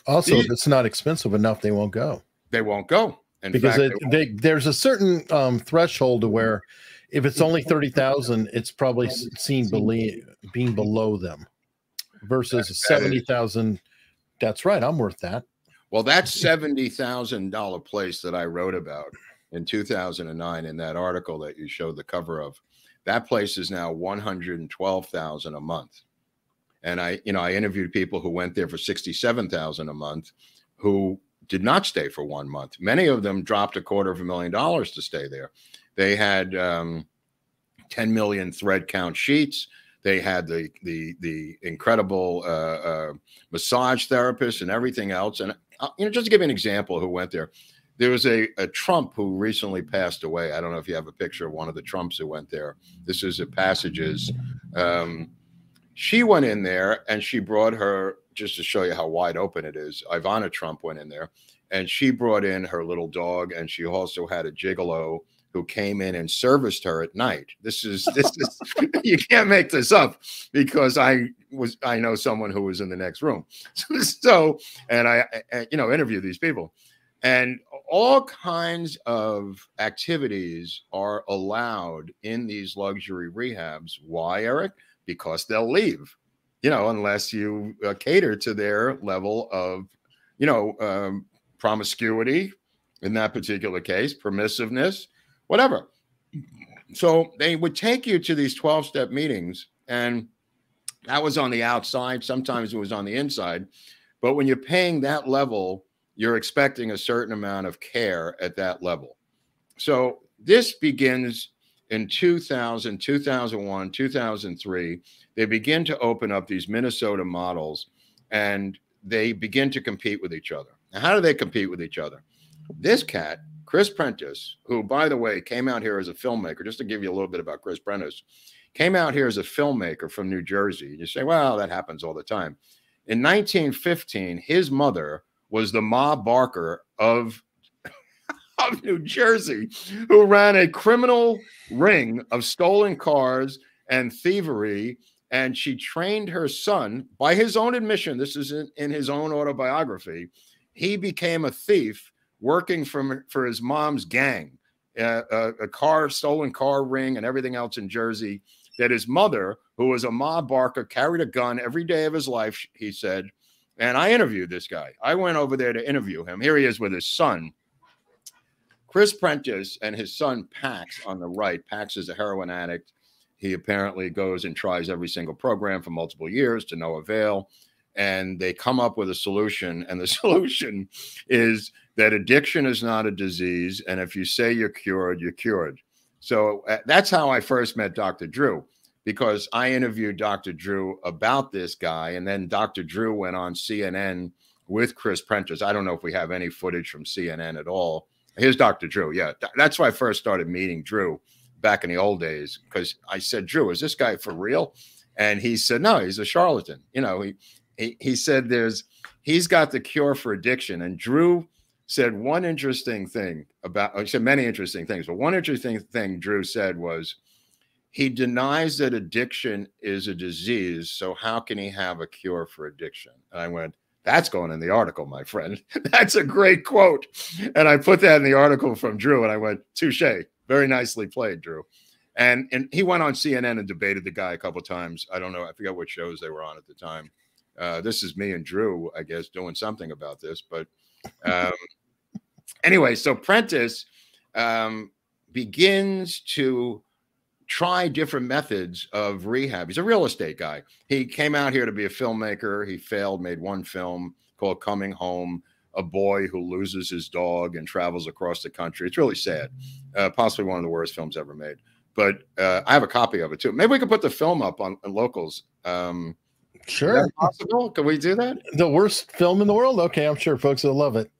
Also, These, if it's not expensive enough, they won't go. they won't go. In Because fact, it, they they, there's a certain um, threshold to where if it's only thirty thousand, it's probably seen below, being below them versus that seventy is, thousand. That's right. I'm worth that. well, that seventy thousand dollar place that I wrote about in two thousand nine in that article that you showed the cover of, that place is now one hundred twelve thousand a month. And I, you know, I interviewed people who went there for sixty-seven thousand a month who did not stay for one month. Many of them dropped a quarter of a million dollars to stay there. They had um, ten million thread count sheets. They had the the the incredible uh, uh, massage therapist and everything else. And uh, you know, just to give you an example, who went there, there was a, a Trump who recently passed away. I don't know if you have a picture of one of the Trumps who went there. This is a Passages. Um, she went in there and she brought her, just to show you how wide open it is. Ivana Trump went in there and she brought in her little dog, and she also had a gigolo who came in and serviced her at night. This is this is you can't make this up, because I was I know someone who was in the next room. So and I, I you know interviewed these people, and all kinds of activities are allowed in these luxury rehabs. Why, Eric? Because they'll leave, you know, unless you uh, cater to their level of, you know, um, promiscuity in that particular case, permissiveness, whatever. So they would take you to these twelve step meetings, and that was on the outside. Sometimes it was on the inside. But when you're paying that level, you're expecting a certain amount of care at that level. So this begins in two thousand, two thousand one, two thousand three. They begin to open up these Minnesota models, and they begin to compete with each other. Now, how do they compete with each other? This cat, Chris Prentice, who, by the way, came out here as a filmmaker, just to give you a little bit about Chris Prentice, came out here as a filmmaker from New Jersey. You say, well, that happens all the time. In nineteen fifteen, his mother was the Ma Barker of of New Jersey, who ran a criminal ring of stolen cars and thievery. And she trained her son, by his own admission, this is in, in his own autobiography, he became a thief working for, for his mom's gang, uh, a, a car, stolen car ring and everything else in Jersey, that his mother, who was a Ma Barker, carried a gun every day of his life, he said. And I interviewed this guy. I went over there to interview him. Here he is with his son. Chris Prentice and his son, Pax, on the right. Pax is a heroin addict. He apparently goes and tries every single program for multiple years to no avail. And they come up with a solution. And the solution is that addiction is not a disease. And if you say you're cured, you're cured. So uh, that's how I first met Doctor Drew, because I interviewed Doctor Drew about this guy. And then Doctor Drew went on C N N with Chris Prentice. I don't know if we have any footage from C N N at all. Here's Doctor Drew. Yeah, that's why I first started meeting Drew back in the old days, because I said, Drew, is this guy for real? And he said, no, he's a charlatan. You know, he, he, he said there's, he's got the cure for addiction. And Drew said one interesting thing about, he said many interesting things, but one interesting thing Drew said was, he denies that addiction is a disease. So how can he have a cure for addiction? And I went, that's going in the article, my friend. That's a great quote. And I put that in the article from Drew, and I went, touche. Very nicely played, Drew. And and he went on C N N and debated the guy a couple of times. I don't know. I forget what shows they were on at the time. Uh, this is me and Drew, I guess, doing something about this. But um, anyway, so Prentice um, begins to try different methods of rehab. He's a real estate guy. He came out here to be a filmmaker. He failed, made one film called Coming Home, a boy who loses his dog and travels across the country. It's really sad. Uh, possibly one of the worst films ever made. But uh, I have a copy of it too. Maybe we could put the film up on, on Locals. Um, Sure. Is that possible? Can we do that? The worst film in the world? Okay, I'm sure folks will love it.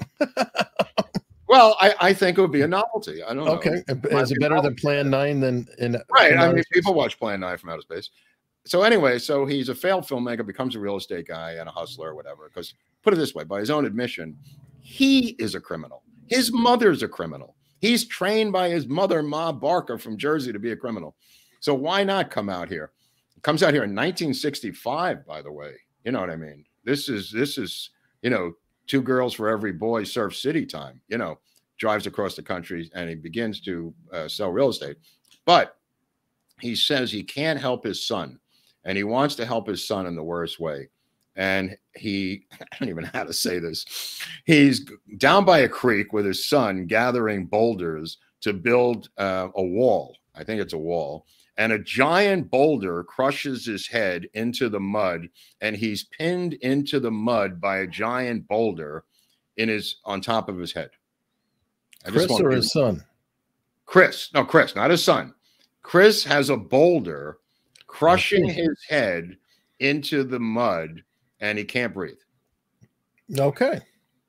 Well, I, I think it would be a novelty. I don't know. Okay. Is it better than Plan nine than in Right. in I outer mean, space? people watch Plan nine from outer space. So anyway, so he's a failed filmmaker, becomes a real estate guy and a hustler or whatever. Because put it this way, by his own admission, he is a criminal. His mother's a criminal. He's trained by his mother, Ma Barker, from Jersey to be a criminal. So why not come out here? Comes out here in nineteen sixty-five, by the way. You know what I mean? This is, this is, you know, two girls for every boy, Surf City time, you know, drives across the country, and he begins to uh, sell real estate. But he says he can't help his son, and he wants to help his son in the worst way. And he, I don't even know how to say this. He's down by a creek with his son gathering boulders to build uh, a wall. I think it's a wall. And a giant boulder crushes his head into the mud, and he's pinned into the mud by a giant boulder in his on top of his head. I Chris or his son? Chris. No, Chris, not his son. Chris has a boulder crushing his head into the mud, and he can't breathe. Okay.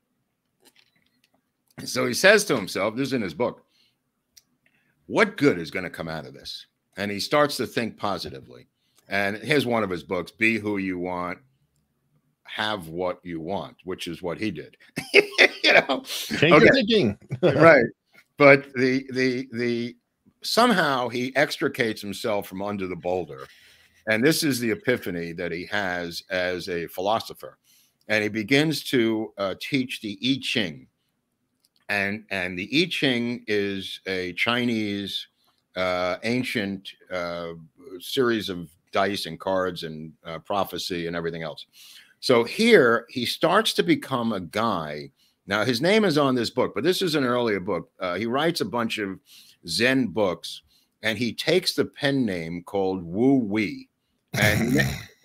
So he says to himself, this is in his book, what good is going to come out of this? And he starts to think positively. And here's one of his books, Be Who You Want, Have What You Want, which is what he did. You know, Change okay. your thinking. Right. But the, the, the, somehow he extricates himself from under the boulder. And this is the epiphany that he has as a philosopher. And he begins to uh, teach the I Ching. And, and the I Ching is a Chinese uh, ancient uh, series of dice and cards and uh, prophecy and everything else. So here he starts to become a guy. Now, his name is on this book, but this is an earlier book. Uh, he writes a bunch of Zen books, and he takes the pen name called Wu Wei. And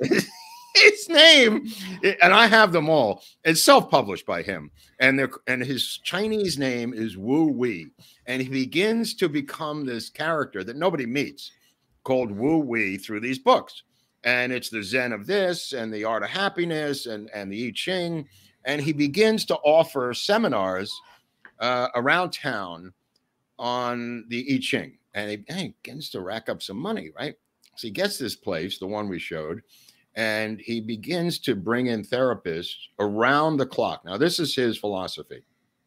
his name, and I have them all, it's self-published by him. And, and his Chinese name is Wu Wei. And he begins to become this character that nobody meets called Wu Wei through these books. And it's the Zen of this and the Art of Happiness and, and the I Ching. And he begins to offer seminars uh, around town on the I Ching. And he, and he begins to rack up some money, right? So he gets this place, the one we showed, and he begins to bring in therapists around the clock. Now, this is his philosophy.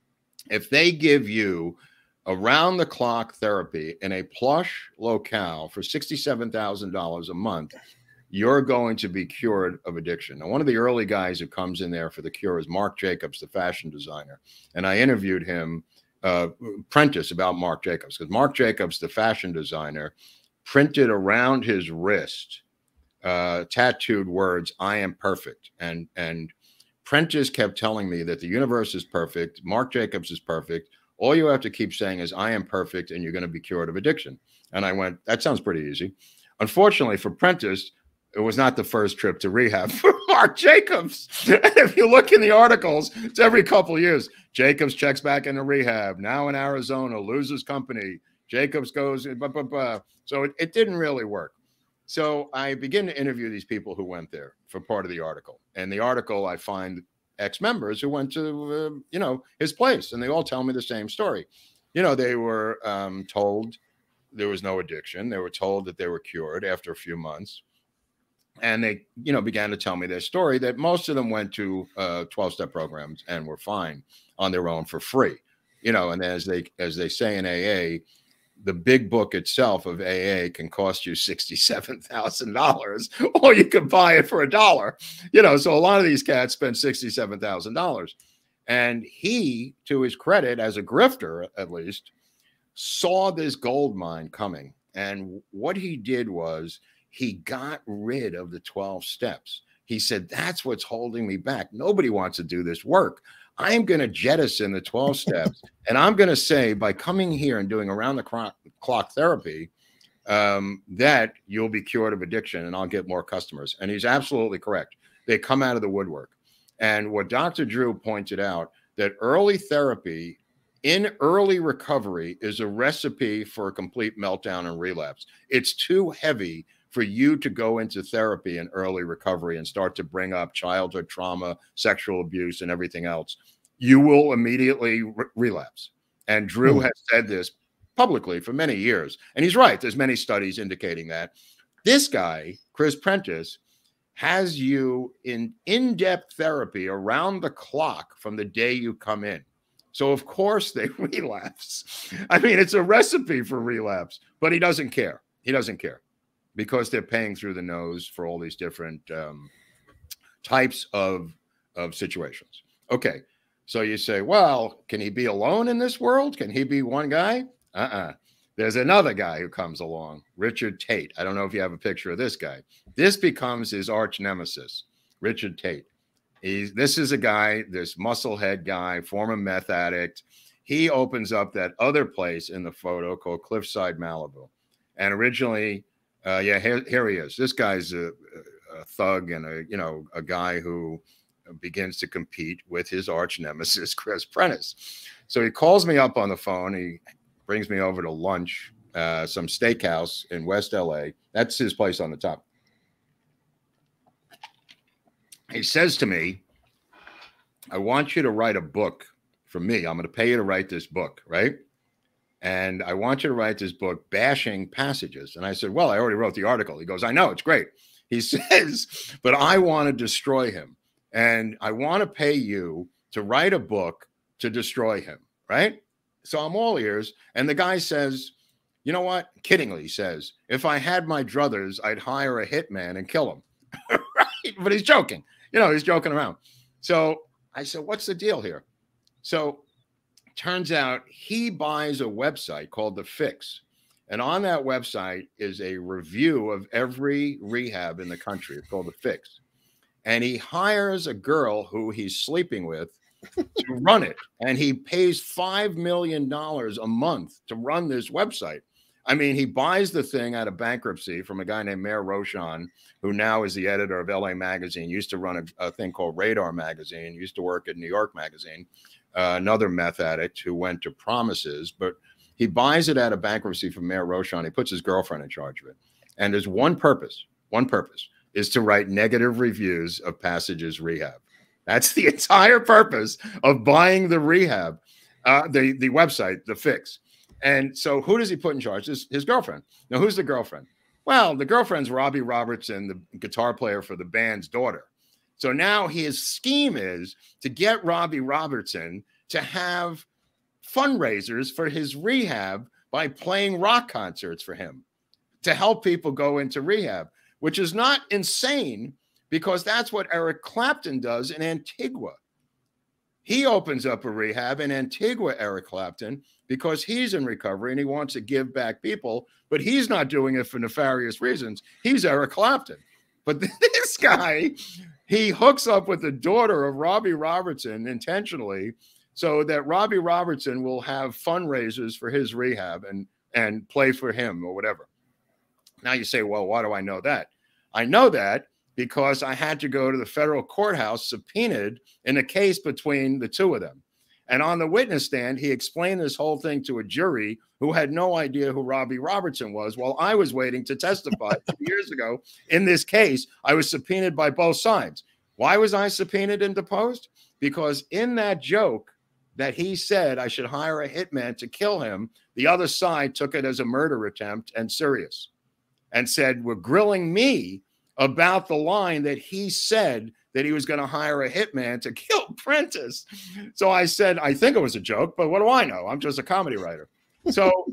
If they give you around the clock therapy in a plush locale for sixty-seven thousand dollars a month, you're going to be cured of addiction. Now, one of the early guys who comes in there for the cure is Marc Jacobs, the fashion designer. And I interviewed him, uh, Prentice, about Marc Jacobs, because Marc Jacobs, the fashion designer, printed around his wrist uh, tattooed words, I am perfect. And, and Prentice kept telling me that the universe is perfect. Marc Jacobs is perfect. All you have to keep saying is, I am perfect, and you're going to be cured of addiction. And I went, that sounds pretty easy. Unfortunately for Prentice, it was not the first trip to rehab for Marc Jacobs. And if you look in the articles, it's every couple of years. Jacobs checks back into rehab, now in Arizona, loses company. Jacobs goes, blah, blah, blah. So it, it didn't really work. So I begin to interview these people who went there for part of the article. And the article, I find ex-members who went to, uh, you know, his place, and they all tell me the same story. You know, they were um, told there was no addiction. They were told that they were cured after a few months. And they, you know, began to tell me their story that most of them went to uh, twelve-step programs and were fine on their own for free. You know, and as they, as they say in A A, the big book itself of A A can cost you sixty-seven thousand dollars, or you can buy it for a dollar. You know, so a lot of these cats spend sixty-seven thousand dollars. And he, to his credit, as a grifter at least, saw this gold mine coming. And what he did was he got rid of the twelve steps. He said, that's what's holding me back. Nobody wants to do this work. I'm going to jettison the twelve steps. And I'm going to say, by coming here and doing around the clock therapy, um, that you'll be cured of addiction and I'll get more customers. And he's absolutely correct. They come out of the woodwork. And what Doctor Drew pointed out, that early therapy in early recovery is a recipe for a complete meltdown and relapse. It's too heavy for you to go into therapy in early recovery and start to bring up childhood trauma, sexual abuse, and everything else. You will immediately re relapse. And Drew hmm. has said this publicly for many years. And he's right. There's many studies indicating that. This guy, Chris Prentice, has you in in-depth therapy around the clock from the day you come in. So, of course, they relapse. I mean, it's a recipe for relapse, but he doesn't care. He doesn't care because they're paying through the nose for all these different um, types of, of situations. Okay. So you say, well, can he be alone in this world? Can he be one guy? Uh-uh. There's another guy who comes along, Richard Tate. I don't know if you have a picture of this guy. This becomes his arch nemesis, Richard Tate. He's, this is a guy, this musclehead guy, former meth addict. He opens up that other place in the photo called Cliffside, Malibu. And originally, uh, yeah, here, here he is. This guy's a, a thug and a, you know, a guy who begins to compete with his arch nemesis, Chris Prentice. So he calls me up on the phone. He brings me over to lunch, uh, some steakhouse in West L A. That's his place on the top. He says to me, I want you to write a book for me. I'm going to pay you to write this book, right? And I want you to write this book bashing passages. And I said, well, I already wrote the article. He goes, I know, it's great. He says, but I want to destroy him. And I want to pay you to write a book to destroy him, right? So I'm all ears. And the guy says, you know what? Kiddingly, he says, if I had my druthers, I'd hire a hitman and kill him. Right? But he's joking. You know, he's joking around. So I said, what's the deal here? So turns out he buys a website called The Fix. And on that website is a review of every rehab in the country. It's called The Fix. And he hires a girl who he's sleeping with to run it. And he pays five million dollars a month to run this website. I mean, he buys the thing out of bankruptcy from a guy named Mayor Roshan, who now is the editor of L A Magazine, used to run a, a thing called Radar Magazine, used to work at New York Magazine, uh, another meth addict who went to Promises. But he buys it out of bankruptcy from Mayor Roshan. He puts his girlfriend in charge of it. And there's one purpose, one purpose. is to write negative reviews of Passage's Rehab. That's the entire purpose of buying the Rehab, uh, the, the website, The Fix. And so who does he put in charge? His, his girlfriend. Now, who's the girlfriend? Well, the girlfriend's Robbie Robertson, the guitar player for the band's daughter. So now his scheme is to get Robbie Robertson to have fundraisers for his rehab by playing rock concerts for him to help people go into rehab, which is not insane because that's what Eric Clapton does in Antigua. He opens up a rehab in Antigua, Eric Clapton, because he's in recovery and he wants to give back people, but he's not doing it for nefarious reasons. He's Eric Clapton. But this guy, he hooks up with the daughter of Robbie Robertson intentionally so that Robbie Robertson will have fundraisers for his rehab and, and play for him or whatever. Now you say, well, why do I know that? I know that because I had to go to the federal courthouse subpoenaed in a case between the two of them. And on the witness stand, he explained this whole thing to a jury who had no idea who Robbie Robertson was while I was waiting to testify two years ago. In this case, I was subpoenaed by both sides. Why was I subpoenaed and deposed? Because in that joke that he said I should hire a hitman to kill him, the other side took it as a murder attempt and serious and said, we're grilling me about the line that he said that he was going to hire a hitman to kill Prentice. So I said, I think it was a joke, but what do I know? I'm just a comedy writer. So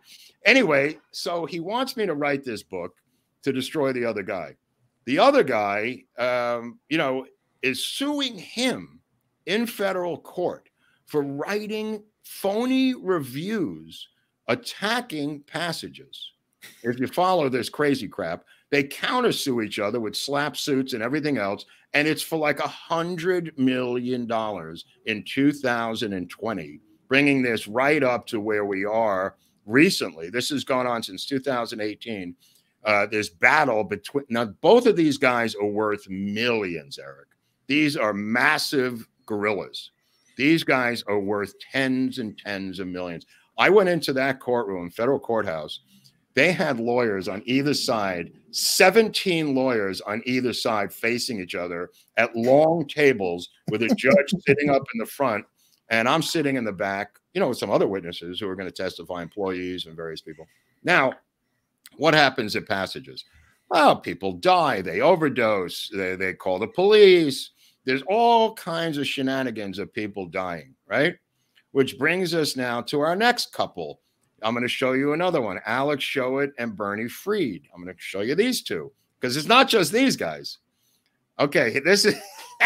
anyway, so he wants me to write this book to destroy the other guy. The other guy, um, you know, is suing him in federal court for writing phony reviews attacking Passages. If you follow this crazy crap, they countersue each other with slap suits and everything else. And it's for like a hundred million dollars in two thousand twenty, bringing this right up to where we are recently. This has gone on since two thousand eighteen. Uh, this battle between, now both of these guys are worth millions, Eric. These are massive gorillas. These guys are worth tens and tens of millions. I went into that courtroom, federal courthouse. They had lawyers on either side, seventeen lawyers on either side facing each other at long tables with a judge sitting up in the front. And I'm sitting in the back, you know, with some other witnesses who are going to testify, employees and various people. Now, what happens at Passages? Well, people die. They overdose. They, they call the police. There's all kinds of shenanigans of people dying, right? Which brings us now to our next couple. I'm going to show you another one, Alex Showett and Bernie Freed. I'm going to show you these two because it's not just these guys. Okay, this is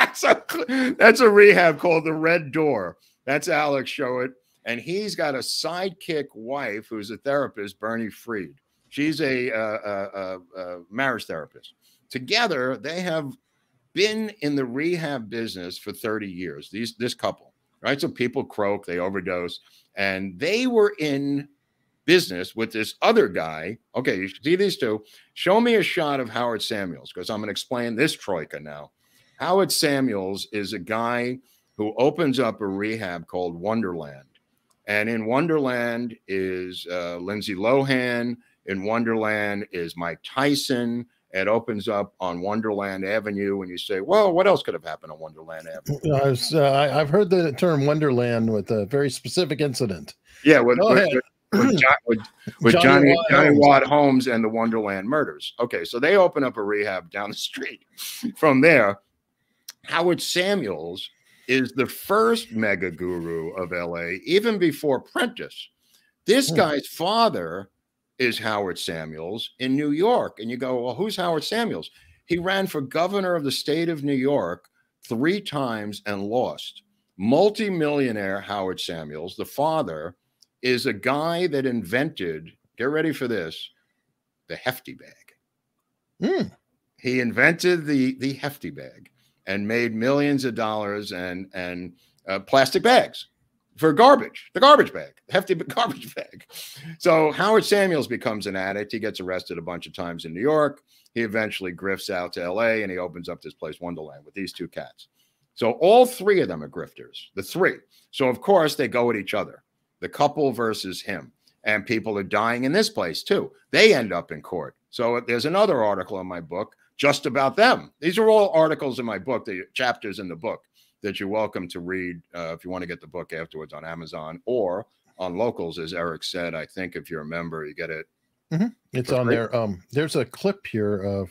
So that's a rehab called the Red Door. That's Alex Showett. And he's got a sidekick wife who's a therapist, Bernie Freed. She's a, uh, uh, uh, marriage therapist. Together, they have been in the rehab business for thirty years, these, this couple, right? So people croak, they overdose, and they were in business with this other guy. Okay, you see these two. Show me a shot of Howard Samuels, because I'm going to explain this troika now. Howard Samuels is a guy who opens up a rehab called Wonderland. And in Wonderland is uh, Lindsay Lohan. In Wonderland is Mike Tyson. It opens up on Wonderland Avenue, and you say, well, what else could have happened on Wonderland Avenue? I was, uh, I've heard the term Wonderland with a very specific incident. Yeah, with, with, with, with, John, with, with Johnny, Johnny, Watt, Johnny Holmes. Watt Holmes and the Wonderland murders. Okay, so they open up a rehab down the street. From there, Howard Samuels is the first mega guru of L A, even before Prentice. This guy's father is Howard Samuels in New York. And you go, well, who's Howard Samuels? He ran for governor of the state of New York three times and lost. Multi-millionaire Howard Samuels, the father, is a guy that invented, get ready for this, the hefty bag. Mm. He invented the, the hefty bag and made millions of dollars and, and uh, plastic bags for garbage, the garbage bag, hefty garbage bag. So Howard Samuels becomes an addict. He gets arrested a bunch of times in New York. He eventually grifts out to L A, and he opens up this place, Wonderland, with these two cats. So all three of them are grifters, the three. So of course they go at each other, the couple versus him. And people are dying in this place too. They end up in court. So there's another article in my book just about them. These are all articles in my book, the chapters in the book, that you're welcome to read uh, if you want to get the book afterwards on Amazon or on Locals, as Eric said. I think if you're a member, you get it. Mm-hmm. It's on free. there. Um, there's a clip here of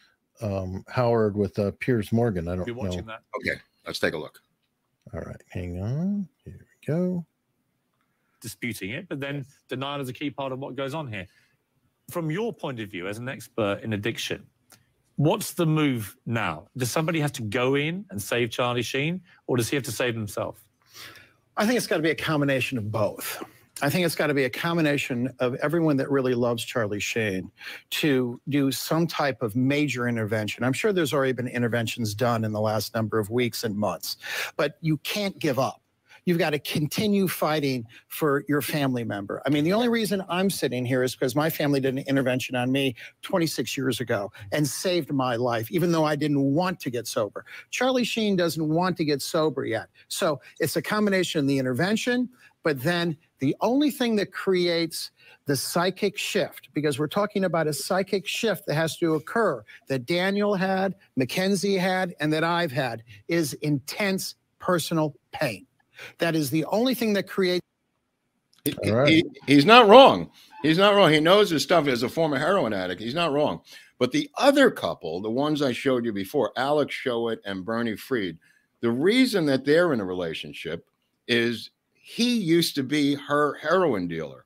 um, Howard with uh, Piers Morgan. I don't You're watching know. That. Okay, let's take a look. All right, hang on. Here we go. Disputing it, but then denial is a key part of what goes on here. From your point of view, as an expert in addiction, what's the move now? Does somebody have to go in and save Charlie Sheen, or does he have to save himself? I think it's got to be a combination of both. I think it's got to be a combination of everyone that really loves Charlie Sheen to do some type of major intervention. I'm sure there's already been interventions done in the last number of weeks and months, but you can't give up. You've got to continue fighting for your family member. I mean, the only reason I'm sitting here is because my family did an intervention on me twenty-six years ago and saved my life, even though I didn't want to get sober. Charlie Sheen doesn't want to get sober yet. So it's a combination of the intervention, but then the only thing that creates the psychic shift, because we're talking about a psychic shift that has to occur, that Daniel had, Mackenzie had, and that I've had, is intense personal pain. That is the only thing that creates. He, right. he, he's not wrong. He's not wrong. He knows his stuff as a former heroin addict. He's not wrong. But the other couple, the ones I showed you before, Alex Showett and Bernie Freed, the reason that they're in a relationship is he used to be her heroin dealer.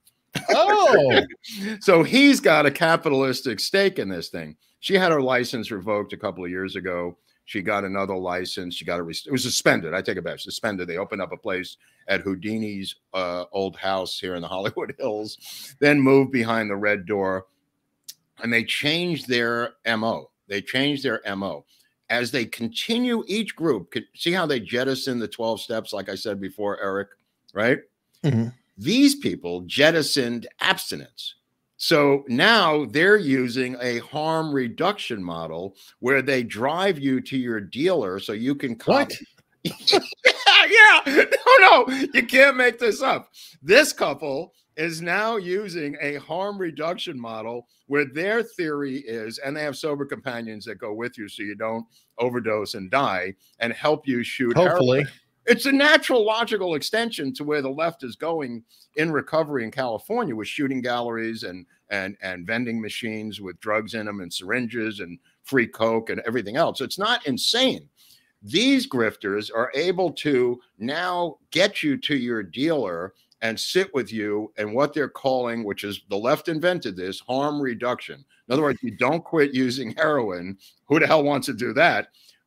Oh, so he's got a capitalistic stake in this thing. She had her license revoked a couple of years ago. She got another license. She got a, it was suspended. I take it back. Suspended. They opened up a place at Houdini's uh, old house here in the Hollywood Hills, then moved behind the Red Door, and they changed their M O. They changed their M O. As they continue, each group, could see how they jettison the twelve steps, like I said before, Eric, right? Mm-hmm. These people jettisoned abstinence. So now they're using a harm reduction model where they drive you to your dealer so you can what? yeah, yeah. No, no, you can't make this up. This couple is now using a harm reduction model where their theory is, and they have sober companions that go with you so you don't overdose and die and help you shoot hopefully heroin. It's a natural, logical extension to where the left is going in recovery in California with shooting galleries and and and vending machines with drugs in them and syringes and free Coke and everything else. It's not insane. These grifters are able to now get you to your dealer and sit with you and what they're calling, which is the left invented this, harm reduction. In other words, you don't quit using heroin. Who the hell wants to do that?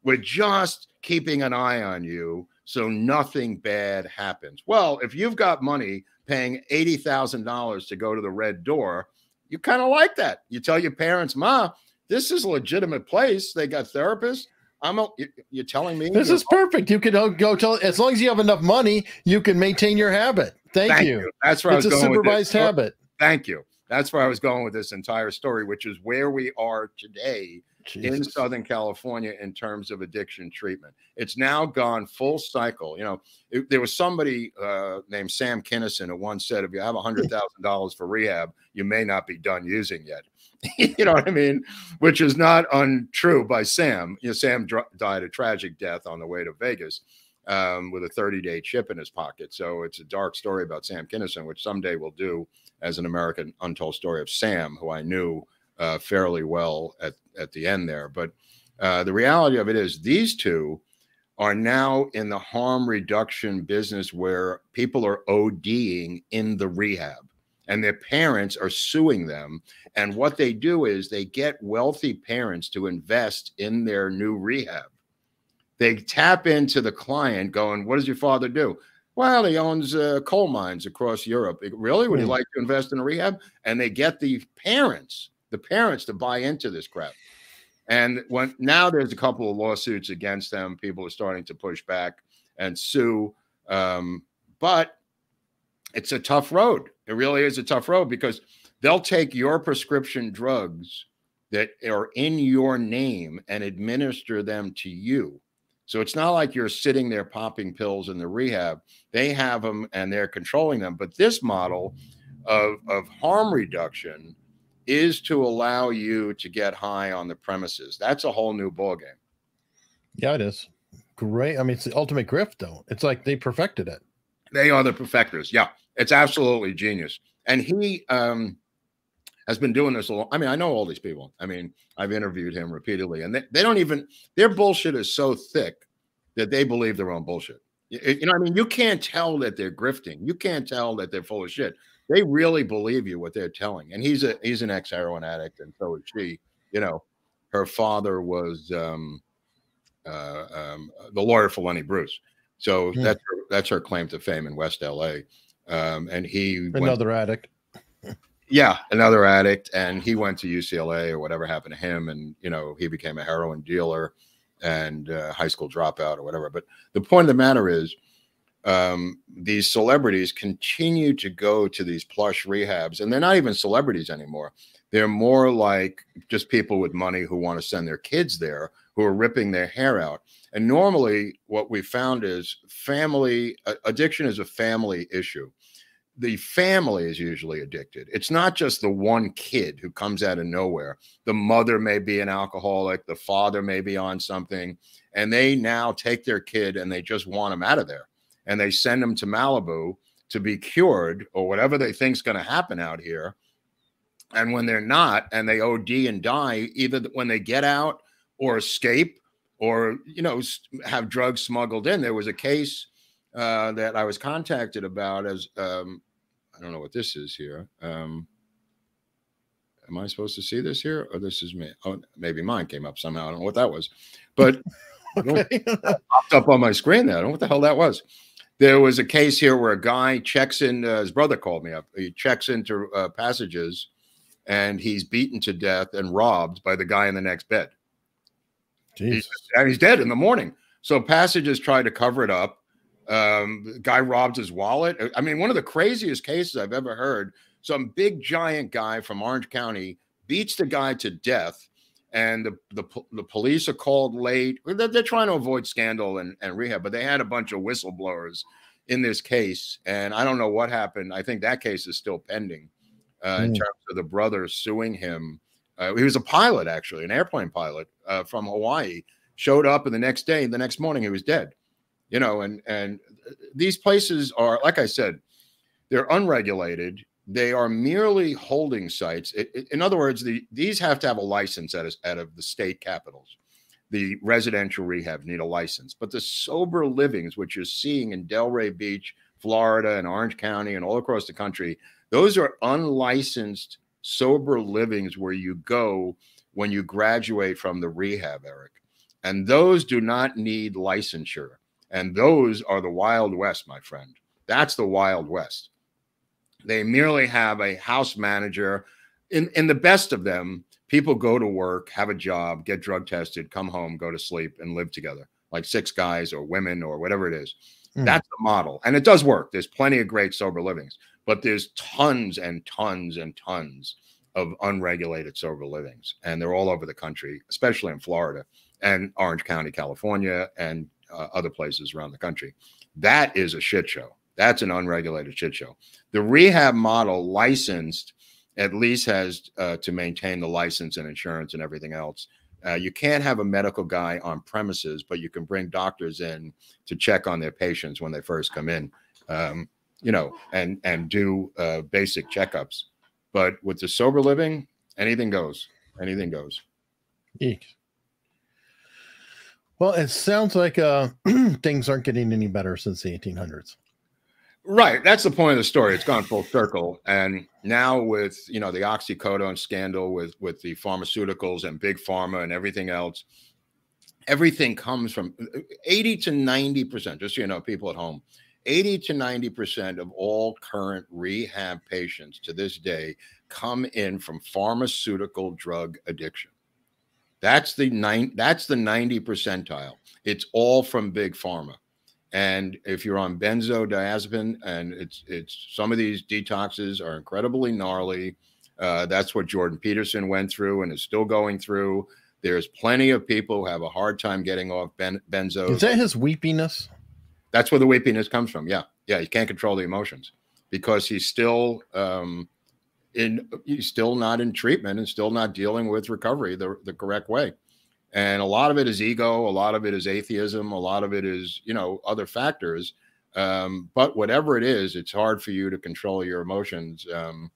We're just keeping an eye on you so nothing bad happens. Well, if you've got money paying eighty thousand dollars to go to the Red Door, you kind of like that. You tell your parents, Ma, this is a legitimate place. They got therapists. I'm a, you're telling me this is perfect. You can go tell, as long as you have enough money, you can maintain your habit. Thank, Thank you. you. That's where it's I was a going supervised with this. habit. Thank you. That's where I was going with this entire story, which is where we are today Jesus. in Southern California in terms of addiction treatment. It's now gone full cycle. You know, it, there was somebody uh, named Sam Kinison who once said, if you have one hundred thousand dollars for rehab, you may not be done using yet. You know what I mean? Which is not untrue by Sam. You know, Sam died a tragic death on the way to Vegas um, with a thirty-day chip in his pocket. So it's a dark story about Sam Kinison, which someday we'll do as an American Untold Story of Sam, who I knew uh, fairly well at, at the end there. But uh, the reality of it is these two are now in the harm reduction business where people are ODing in the rehab and their parents are suing them. And what they do is they get wealthy parents to invest in their new rehab. They tap into the client going, what does your father do? Well, he owns uh, coal mines across Europe. Really? Would you like to invest in a rehab? And they get the parents, the parents to buy into this crap. And when now there's a couple of lawsuits against them, people are starting to push back and sue. Um, but it's a tough road. It really is a tough road because they'll take your prescription drugs that are in your name and administer them to you. So it's not like you're sitting there popping pills in the rehab. They have them and they're controlling them. But this model of, of harm reduction is to allow you to get high on the premises. That's a whole new ballgame. Yeah, it is. Great. I mean, it's the ultimate grift, though. It's like they perfected it. They are the perfecters. Yeah, it's absolutely genius. And he um, has been doing this a long. I mean, I know all these people. I mean, I've interviewed him repeatedly, and they, they don't even, their bullshit is so thick that they believe their own bullshit. You, you know what I mean? You can't tell that they're grifting. You can't tell that they're full of shit. They really believe you what they're telling. And he's a he's an ex-heroin addict, and so is she. You know, her father was um, uh, um, the lawyer for Lenny Bruce. So mm. that's her, that's her claim to fame in West L A. Um, and he another went, addict. Yeah, another addict, and he went to U C L A or whatever happened to him, and you know he became a heroin dealer and uh, high school dropout or whatever. But the point of the matter is, um, these celebrities continue to go to these plush rehabs, and they're not even celebrities anymore. They're more like just people with money who want to send their kids there, who are ripping their hair out. And normally, what we found is family uh, addiction is a family issue. The family is usually addicted. It's not just the one kid who comes out of nowhere. The mother may be an alcoholic. The father may be on something. And they now take their kid and they just want him out of there. And they send him to Malibu to be cured or whatever they think is going to happen out here. And when they're not, and they O D and die, either when they get out or escape or, you know, have drugs smuggled in. There was a case uh, that I was contacted about as, um, I don't know what this is here. Um, am I supposed to see this here? Or this is me? Oh, maybe mine came up somehow. I don't know what that was. But okay. It popped up on my screen there. I don't know what the hell that was. There was a case here where a guy checks in. Uh, his brother called me up. He checks into uh, passages, and he's beaten to death and robbed by the guy in the next bed. He's, and he's dead in the morning. So passages tried to cover it up. Um, the guy robbed his wallet. I mean, one of the craziest cases I've ever heard. Some big giant guy from Orange County beats the guy to death, and the the, the police are called late. They're, they're trying to avoid scandal and, and rehab, but they had a bunch of whistleblowers in this case, and I don't know what happened. I think that case is still pending uh, mm. in terms of the brother suing him. Uh, he was a pilot, actually, an airplane pilot uh, from Hawaii. Showed up, and the next day, the next morning, he was dead. You know, and and these places are, like I said, they're unregulated. They are merely holding sites. It, it, in other words, the, these have to have a license out of, out of the state capitals. The residential rehab need a license. But the sober livings, which you're seeing in Delray Beach, Florida, and Orange County, and all across the country, those are unlicensed sober livings where you go when you graduate from the rehab, Eric. And those do not need licensure. And those are the Wild West, my friend. That's the Wild West. They merely have a house manager. In, in the best of them, people go to work, have a job, get drug tested, come home, go to sleep, and live together, like six guys or women or whatever it is. Mm. That's the model. And it does work. There's plenty of great sober livings, but there's tons and tons and tons of unregulated sober livings. And they're all over the country, especially in Florida and Orange County, California, and uh, other places around the country. That is a shit show. That's an unregulated shit show. The rehab model, licensed, at least has uh, to maintain the license and insurance and everything else. Uh, you can't have a medical guy on premises, but you can bring doctors in to check on their patients when they first come in, um, you know, and, and do uh, basic checkups. But with the sober living, anything goes. Anything goes. Eek. Well, it sounds like uh, things aren't getting any better since the eighteen hundreds. Right. That's the point of the story. It's gone full circle. And now with, you know, the oxycodone scandal with, with the pharmaceuticals and big pharma and everything else, everything comes from eighty to ninety percent, just so you know, people at home, eighty to ninety percent of all current rehab patients to this day come in from pharmaceutical drug addiction. That's the nine, that's the ninety percentile. It's all from big pharma. And if you're on benzodiazepine, and it's it's some of these detoxes are incredibly gnarly. Uh, that's what Jordan Peterson went through and is still going through. There's plenty of people who have a hard time getting off ben, benzos. Is that his weepiness? That's where the weepiness comes from. Yeah, yeah. He can't control the emotions because he's still um, in. He's still not in treatment and still not dealing with recovery the the correct way. And a lot of it is ego. A lot of it is atheism. A lot of it is, you know, other factors. Um, but whatever it is, it's hard for you to control your emotions um,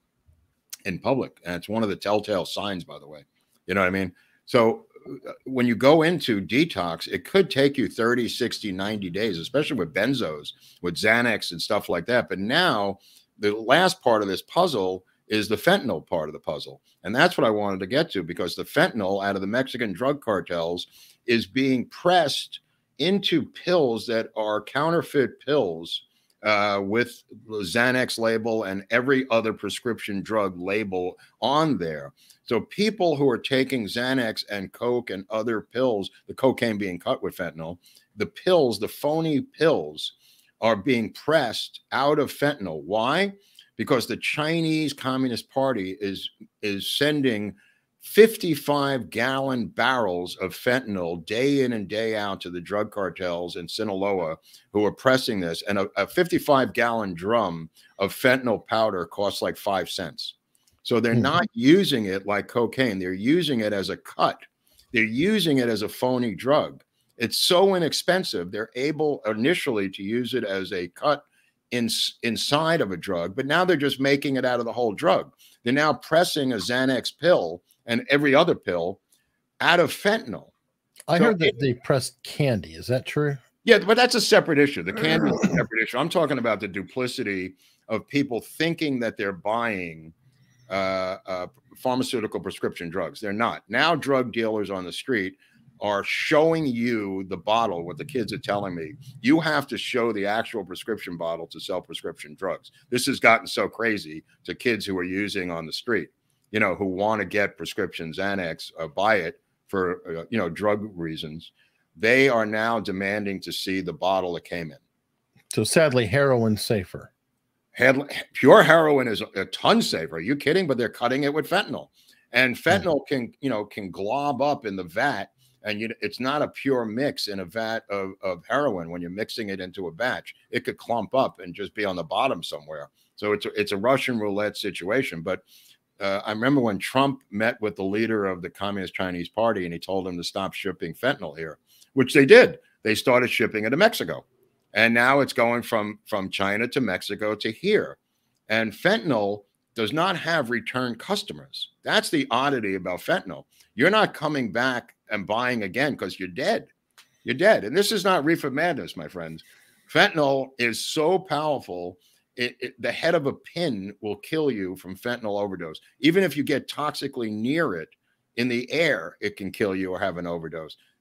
in public. And it's one of the telltale signs, by the way. You know what I mean? So uh, when you go into detox, it could take you thirty, sixty, ninety days, especially with benzos, with Xanax and stuff like that. But now the last part of this puzzle is the fentanyl part of the puzzle. And that's what I wanted to get to, because the fentanyl out of the Mexican drug cartels is being pressed into pills that are counterfeit pills uh, with the Xanax label and every other prescription drug label on there. So people who are taking Xanax and Coke and other pills, the cocaine being cut with fentanyl, the pills, the phony pills are being pressed out of fentanyl. Why? Because the Chinese Communist Party is, is sending fifty-five gallon barrels of fentanyl day in and day out to the drug cartels in Sinaloa who are pressing this. And a, a fifty-five gallon drum of fentanyl powder costs like five cents. So they're mm-hmm. not using it like cocaine. They're using it as a cut. They're using it as a phony drug. It's so inexpensive. They're able initially to use it as a cut In, inside of a drug, but now they're just making it out of the whole drug. They're now pressing a Xanax pill and every other pill out of fentanyl. I so heard that it, they pressed candy. Is that true? Yeah, but that's a separate issue. The candy is a separate issue. I'm talking about the duplicity of people thinking that they're buying uh, uh, pharmaceutical prescription drugs. They're not. Now drug dealers on the street are showing you the bottle. What the kids are telling me, you have to show the actual prescription bottle to sell prescription drugs. This has gotten so crazy to kids who are using on the street, you know, who want to get prescription Xanax, uh, buy it for, uh, you know, drug reasons. They are now demanding to see the bottle it came in. So sadly, heroin's safer. Had, pure heroin is a ton safer. Are you kidding? But they're cutting it with fentanyl, and fentanyl can, you know, can glob up in the vat. And you, it's not a pure mix in a vat of, of heroin. When you're mixing it into a batch, it could clump up and just be on the bottom somewhere. So it's a, it's a Russian roulette situation. But uh, I remember when Trump met with the leader of the Communist Chinese Party, and he told him to stop shipping fentanyl here, which they did. They started shipping it to Mexico. And now it's going from, from China to Mexico to here. And fentanyl does not have return customers. That's the oddity about fentanyl. You're not coming back and buying again because you're dead. You're dead. And this is not reefer madness, my friends. Fentanyl is so powerful, it, it, the head of a pin will kill you from fentanyl overdose. Even if you get toxically near it in the air, it can kill you or have an overdose.